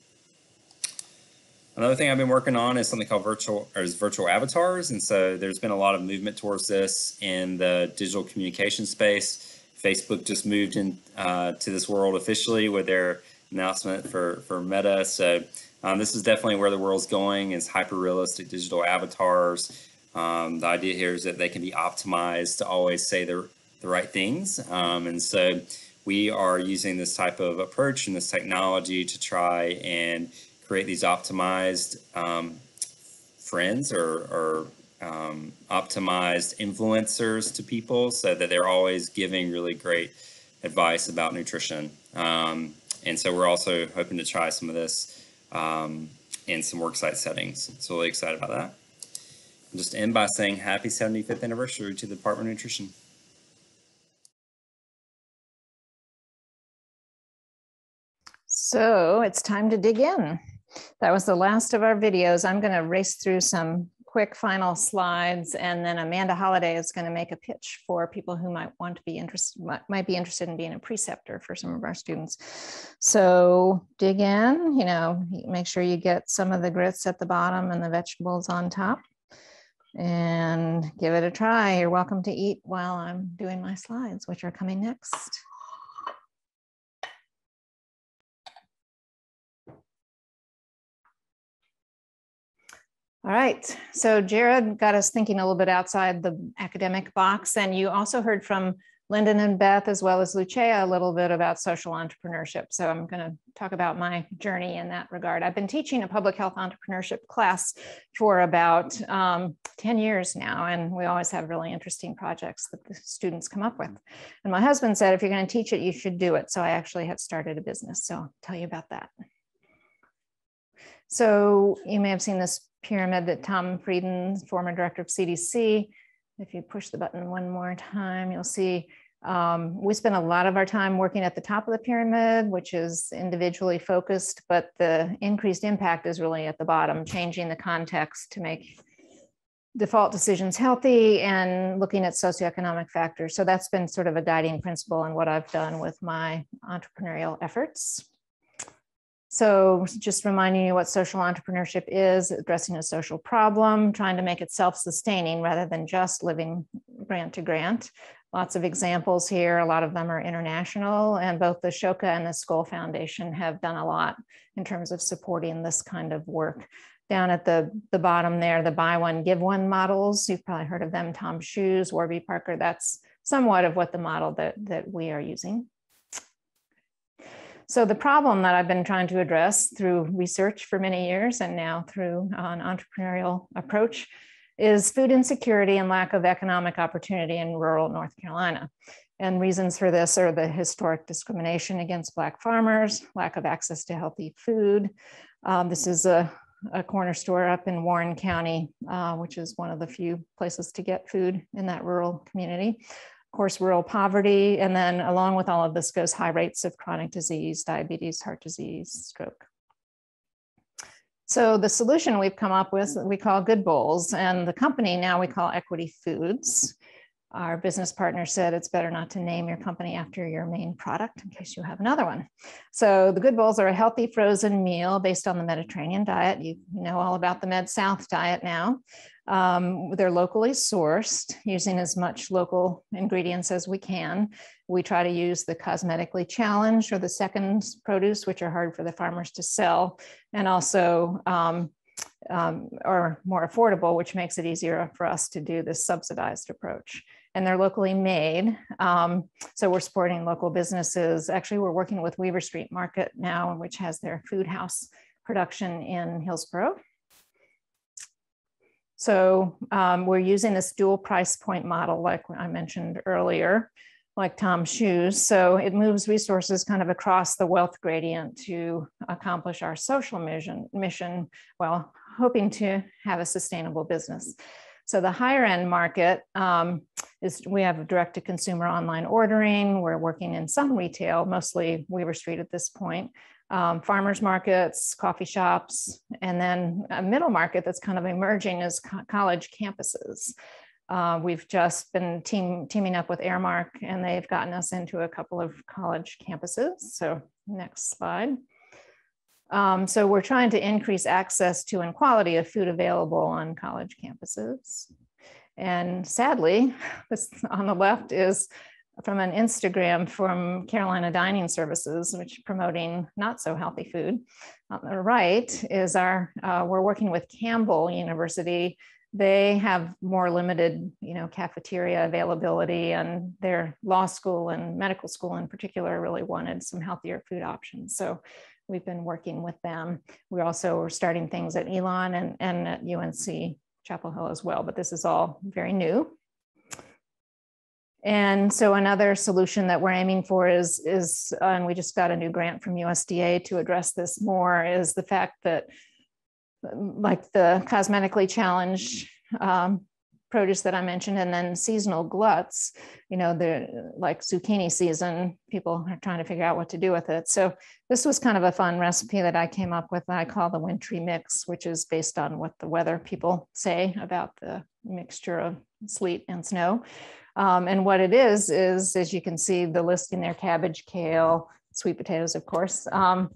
Another thing I've been working on is something called virtual, or is virtual avatars. And so there's been a lot of movement towards this in the digital communication space. Facebook just moved in uh, to this world officially with their announcement for, for Meta. So um, this is definitely where the world's going, is hyper-realistic digital avatars. Um, the idea here is that they can be optimized to always say the, the right things. Um, and so we are using this type of approach and this technology to try and create these optimized um, friends or, or um, optimized influencers to people so that they're always giving really great advice about nutrition. Um, and so we're also hoping to try some of this um, in some worksite settings. So really excited about that. I'll just end by saying happy seventy-fifth anniversary to the Department of Nutrition. So it's time to dig in. That was the last of our videos. I'm going to race through some quick final slides, and then Amanda Holliday is going to make a pitch for people who might want to be interested, might, might be interested in being a preceptor for some of our students. So dig in, you know, make sure you get some of the grits at the bottom and the vegetables on top, and give it a try. You're welcome to eat while I'm doing my slides, which are coming next. All right, so Jared got us thinking a little bit outside the academic box, and you also heard from Lyndon and Beth, as well as Lucia, a little bit about social entrepreneurship. So I'm going to talk about my journey in that regard. I've been teaching a public health entrepreneurship class for about um, ten years now, and we always have really interesting projects that the students come up with. And my husband said, if you're going to teach it, you should do it. So I actually have started a business. So I'll tell you about that. So you may have seen this pyramid that Tom Frieden, former director of C D C, if you push the button one more time, you'll see um, we spend a lot of our time working at the top of the pyramid, which is individually focused, but the increased impact is really at the bottom, changing the context to make default decisions healthy and looking at socioeconomic factors. So that's been sort of a guiding principle in what I've done with my entrepreneurial efforts. So just reminding you what social entrepreneurship is: addressing a social problem, trying to make it self-sustaining rather than just living grant to grant. Lots of examples here. A lot of them are international, and both the Shoka and the Skoll Foundation have done a lot in terms of supporting this kind of work. Down at the, the bottom there, the buy one, give one models. You've probably heard of them, Tom Shoes, Warby Parker. That's somewhat of what the model that, that we are using. So the problem that I've been trying to address through research for many years and now through an entrepreneurial approach is food insecurity and lack of economic opportunity in rural North Carolina. And reasons for this are the historic discrimination against Black farmers, lack of access to healthy food. Um, this is a, a corner store up in Warren County, uh, which is one of the few places to get food in that rural community. Of course, rural poverty, and then along with all of this goes high rates of chronic disease, diabetes, heart disease, stroke. So the solution we've come up with, we call Good Bowls, and the company now we call Equity Foods. Our business partner said it's better not to name your company after your main product in case you have another one. So the Good Bowls are a healthy frozen meal based on the Mediterranean diet. You know all about the Med-South diet now. Um, they're locally sourced, using as much local ingredients as we can. We try to use the cosmetically challenged or the second produce, which are hard for the farmers to sell, and also um, um, are more affordable, which makes it easier for us to do this subsidized approach. And they're locally made. Um, so we're supporting local businesses. Actually, we're working with Weaver Street Market now, which has their food house production in Hillsborough. So um, we're using this dual price point model, like I mentioned earlier, like Tom Shoes. So it moves resources kind of across the wealth gradient to accomplish our social mission, mission while hoping to have a sustainable business. So the higher end market um, is, we have direct to consumer online ordering. We're working in some retail, mostly Weaver Street at this point. Um, farmers markets, coffee shops, and then a middle market that's kind of emerging is co college campuses. Uh, we've just been team, teaming up with Airmark, and they've gotten us into a couple of college campuses. So next slide. Um, so we're trying to increase access to and quality of food available on college campuses. And sadly, this on the left is from an Instagram from Carolina Dining Services, which is promoting not so healthy food. On the right is our, uh, we're working with Campbell University. They have more limited, you know, cafeteria availability, and their law school and medical school in particular really wanted some healthier food options. So we've been working with them. We also are starting things at Elon and, and at U N C Chapel Hill as well, but this is all very new. And so another solution that we're aiming for is, is uh, and we just got a new grant from U S D A to address this more, is the fact that like the cosmetically challenged um, produce that I mentioned, and then seasonal gluts, you know, the like zucchini season, people are trying to figure out what to do with it. So this was kind of a fun recipe that I came up with that I call the wintry mix, which is based on what the weather people say about the mixture of sleet and snow. Um, and what it is, is as you can see the listing there, cabbage, kale, sweet potatoes, of course, um,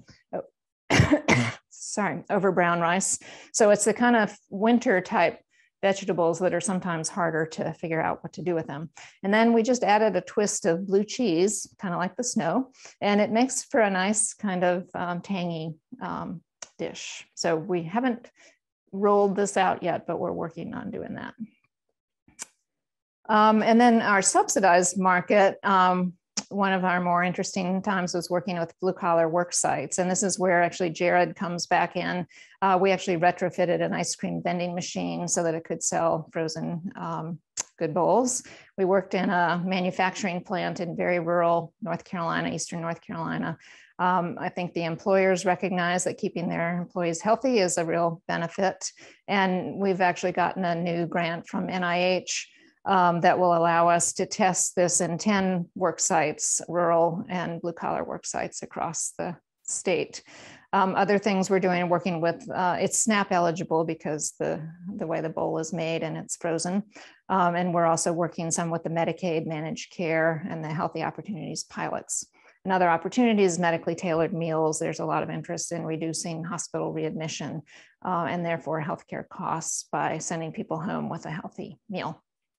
sorry, over brown rice. So it's the kind of winter type vegetables that are sometimes harder to figure out what to do with them. And then we just added a twist of blue cheese, kind of like the snow, and it makes for a nice kind of um, tangy um, dish. So we haven't rolled this out yet, but we're working on doing that. Um, and then our subsidized market, um, one of our more interesting times was working with blue collar work sites. And this is where actually Jared comes back in. Uh, we actually retrofitted an ice cream vending machine so that it could sell frozen um, good bowls. We worked in a manufacturing plant in very rural North Carolina, Eastern North Carolina. Um, I think the employers recognize that keeping their employees healthy is a real benefit. And we've actually gotten a new grant from N I H Um, that will allow us to test this in ten work sites, rural and blue collar work sites across the state. Um, other things we're doing, working with, uh, it's SNAP eligible because the, the way the bowl is made and it's frozen. Um, and we're also working some with the Medicaid managed care and the Healthy Opportunities pilots. Another opportunity is medically tailored meals. There's a lot of interest in reducing hospital readmission uh, and therefore healthcare costs by sending people home with a healthy meal.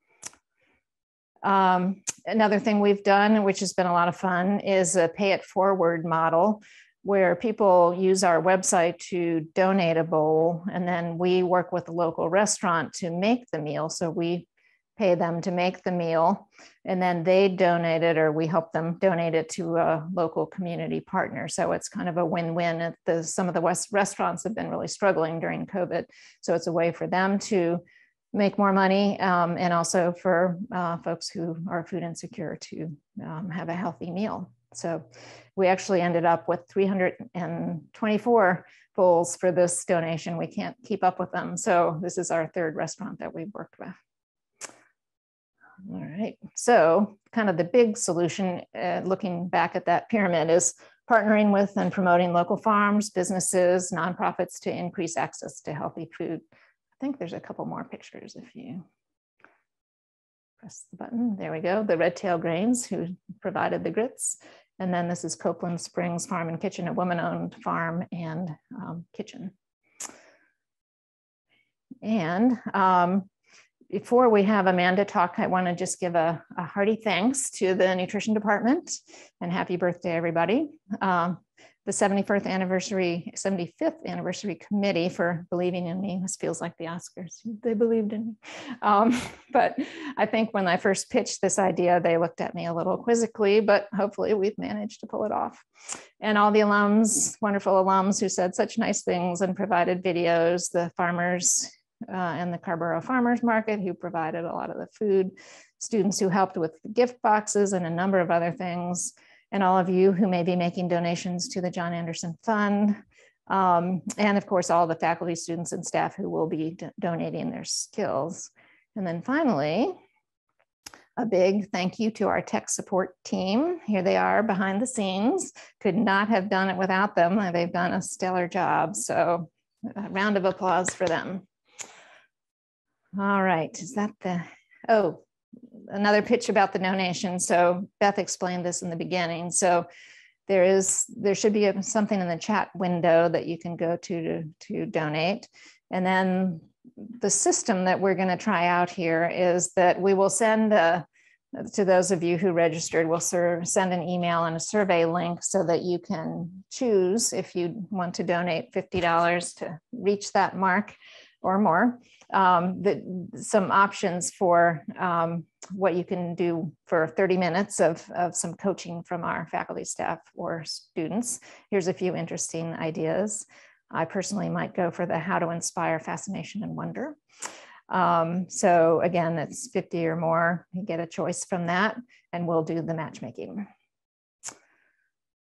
Um, another thing we've done, which has been a lot of fun, is a pay it forward model where people use our website to donate a bowl, and then we work with the local restaurant to make the meal. So we pay them to make the meal, and then they donate it, or we help them donate it to a local community partner. So it's kind of a win-win. The, some of the West restaurants have been really struggling during COVID. So it's a way for them to make more money, um, and also for uh, folks who are food insecure to um, have a healthy meal. So we actually ended up with three hundred twenty-four bowls for this donation. We can't keep up with them. So this is our third restaurant that we've worked with. All right, so kind of the big solution, uh, looking back at that pyramid, is partnering with and promoting local farms, businesses, nonprofits to increase access to healthy food. I think there's a couple more pictures if you press the button. There we go. The Red Tail Grains, who provided the grits. And then this is Copeland Springs Farm and Kitchen, a woman-owned farm and um, kitchen. And um, before we have Amanda talk, I want to just give a, a hearty thanks to the nutrition department and happy birthday, everybody. Um, the seventy-fifth anniversary, seventy-fifth anniversary committee for believing in me. This feels like the Oscars. They believed in me. Um, but I think when I first pitched this idea, they looked at me a little quizzically, but hopefully we've managed to pull it off. And all the alums, wonderful alums who said such nice things and provided videos, the farmers uh, and the Carborough Farmers Market who provided a lot of the food, students who helped with the gift boxes and a number of other things, and all of you who may be making donations to the John Anderson Fund. Um, and of course, all the faculty, students, and staff who will be donating their skills. And then finally, a big thank you to our tech support team. Here they are behind the scenes. Could not have done it without them. They've done a stellar job. So a round of applause for them. All right, is that the, oh, another pitch about the donation. So Beth explained this in the beginning. So there is, there should be a, something in the chat window that you can go to, to to donate. And then the system that we're going to try out here is that we will send a, to those of you who registered, we'll serve, send an email and a survey link so that you can choose if you want to donate fifty dollars to reach that mark or more. Um, the, some options for um, what you can do for thirty minutes of, of some coaching from our faculty, staff, or students. Here's a few interesting ideas. I personally might go for the how to inspire fascination and wonder. Um, so again, it's fifty or more. You get a choice from that, and we'll do the matchmaking.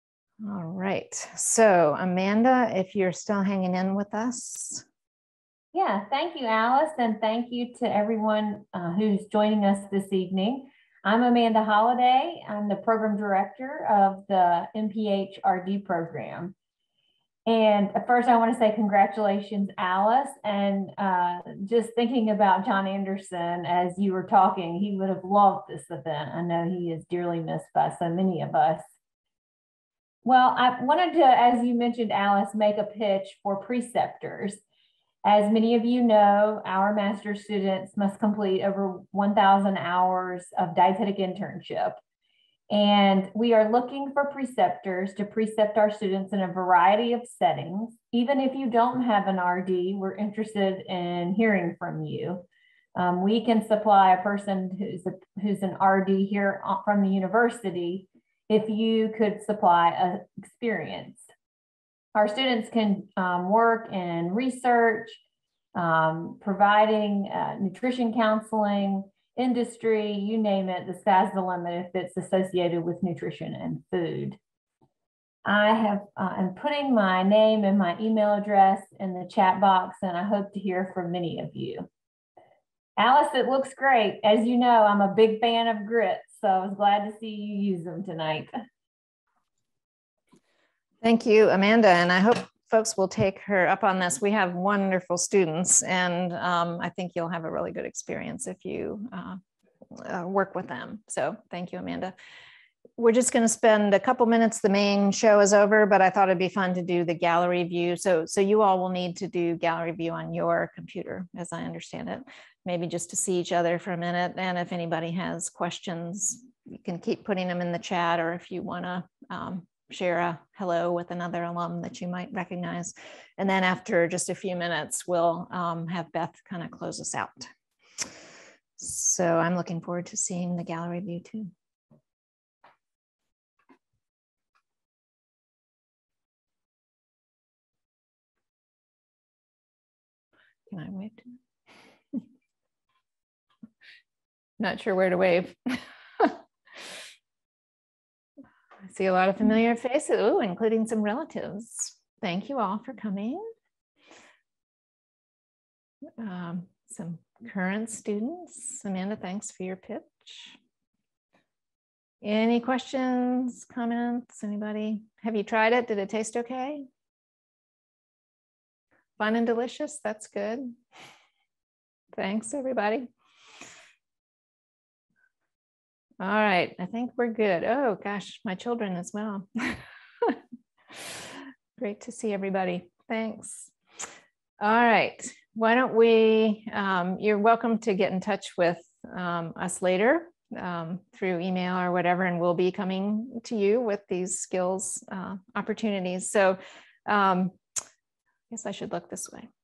All right, so Amanda, if you're still hanging in with us. Yeah, thank you, Alice, and thank you to everyone uh, who's joining us this evening. I'm Amanda Holliday. I'm the program director of the M P H R D program. And first, I want to say congratulations, Alice. And uh, just thinking about John Anderson as you were talking, he would have loved this event. I know he is dearly missed by so many of us. Well, I wanted to, as you mentioned, Alice, make a pitch for preceptors. As many of you know, our master's students must complete over one thousand hours of dietetic internship. And we are looking for preceptors to precept our students in a variety of settings. Even if you don't have an R D, we're interested in hearing from you. Um, we can supply a person who's, a, who's an R D here from the university if you could supply an experience. Our students can um, work in research, um, providing uh, nutrition counseling, industry, you name it, the sky's the limit if it's associated with nutrition and food. I have, uh, I'm putting my name and my email address in the chat box, and I hope to hear from many of you. Alice, it looks great. As you know, I'm a big fan of grits, so I was glad to see you use them tonight. Thank you, Amanda, and I hope folks will take her up on this. We have wonderful students, and um, I think you'll have a really good experience if you uh, uh, work with them. So thank you, Amanda. We're just going to spend a couple minutes. The main show is over, but I thought it'd be fun to do the gallery view. So, so you all will need to do gallery view on your computer, as I understand it, maybe just to see each other for a minute. And if anybody has questions, you can keep putting them in the chat, or if you want to um, share a hello with another alum that you might recognize. And then after just a few minutes, we'll um, have Beth kind of close us out. So I'm looking forward to seeing the gallery view too. Can I wave to? Not sure where to wave. I see a lot of familiar faces, ooh, including some relatives. Thank you all for coming. Um, some current students. Amanda, thanks for your pitch. Any questions, comments, anybody? Have you tried it? Did it taste okay? Fun and delicious, that's good. Thanks, everybody. All right, I think we're good. Oh gosh, my children as well. Great to see everybody. Thanks. All right, why don't we, um, you're welcome to get in touch with um, us later um, through email or whatever, and we'll be coming to you with these skills uh, opportunities. So um, I guess I should look this way.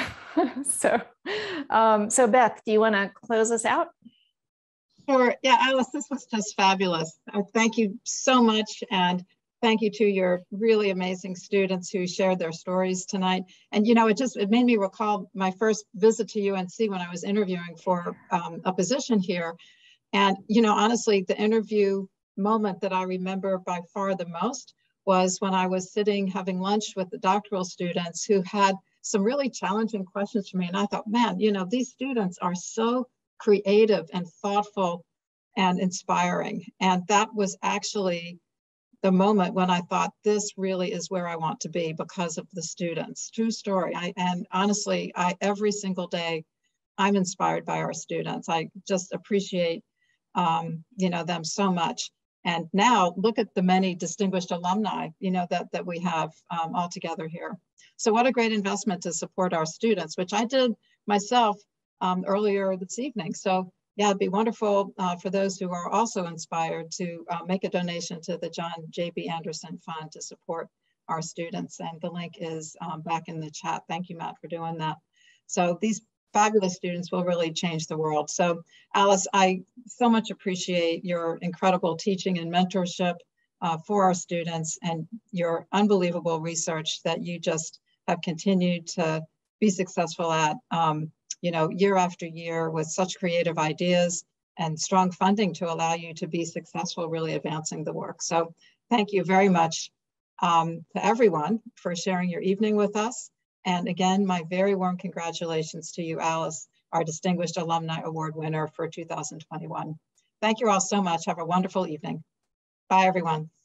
so, um, so Beth, do you want to close us out? Sure. Yeah, Alice, this was just fabulous. Uh, thank you so much. And thank you to your really amazing students who shared their stories tonight. And, you know, it just, it made me recall my first visit to U N C when I was interviewing for um, a position here. And, you know, honestly, the interview moment that I remember by far the most was when I was sitting having lunch with the doctoral students who had some really challenging questions for me. And I thought, man, you know, these students are so creative and thoughtful and inspiring. And that was actually the moment when I thought, this really is where I want to be because of the students. True story. I, and honestly, I every single day, I'm inspired by our students. I just appreciate um, you know, them so much. And now look at the many distinguished alumni, you know, that, that we have um, all together here. So what a great investment to support our students, which I did myself um, earlier this evening. So yeah, it'd be wonderful uh, for those who are also inspired to uh, make a donation to the John J B Anderson Fund to support our students. And the link is um, back in the chat. Thank you, Matt, for doing that. So these fabulous students will really change the world. So Alice, I so much appreciate your incredible teaching and mentorship uh, for our students and your unbelievable research that you just have continued to be successful at, um, you know, year after year with such creative ideas and strong funding to allow you to be successful, really advancing the work. So thank you very much um, to everyone for sharing your evening with us. And again, my very warm congratulations to you, Alice, our Distinguished Alumni Award winner for two thousand twenty-one. Thank you all so much. Have a wonderful evening. Bye, everyone.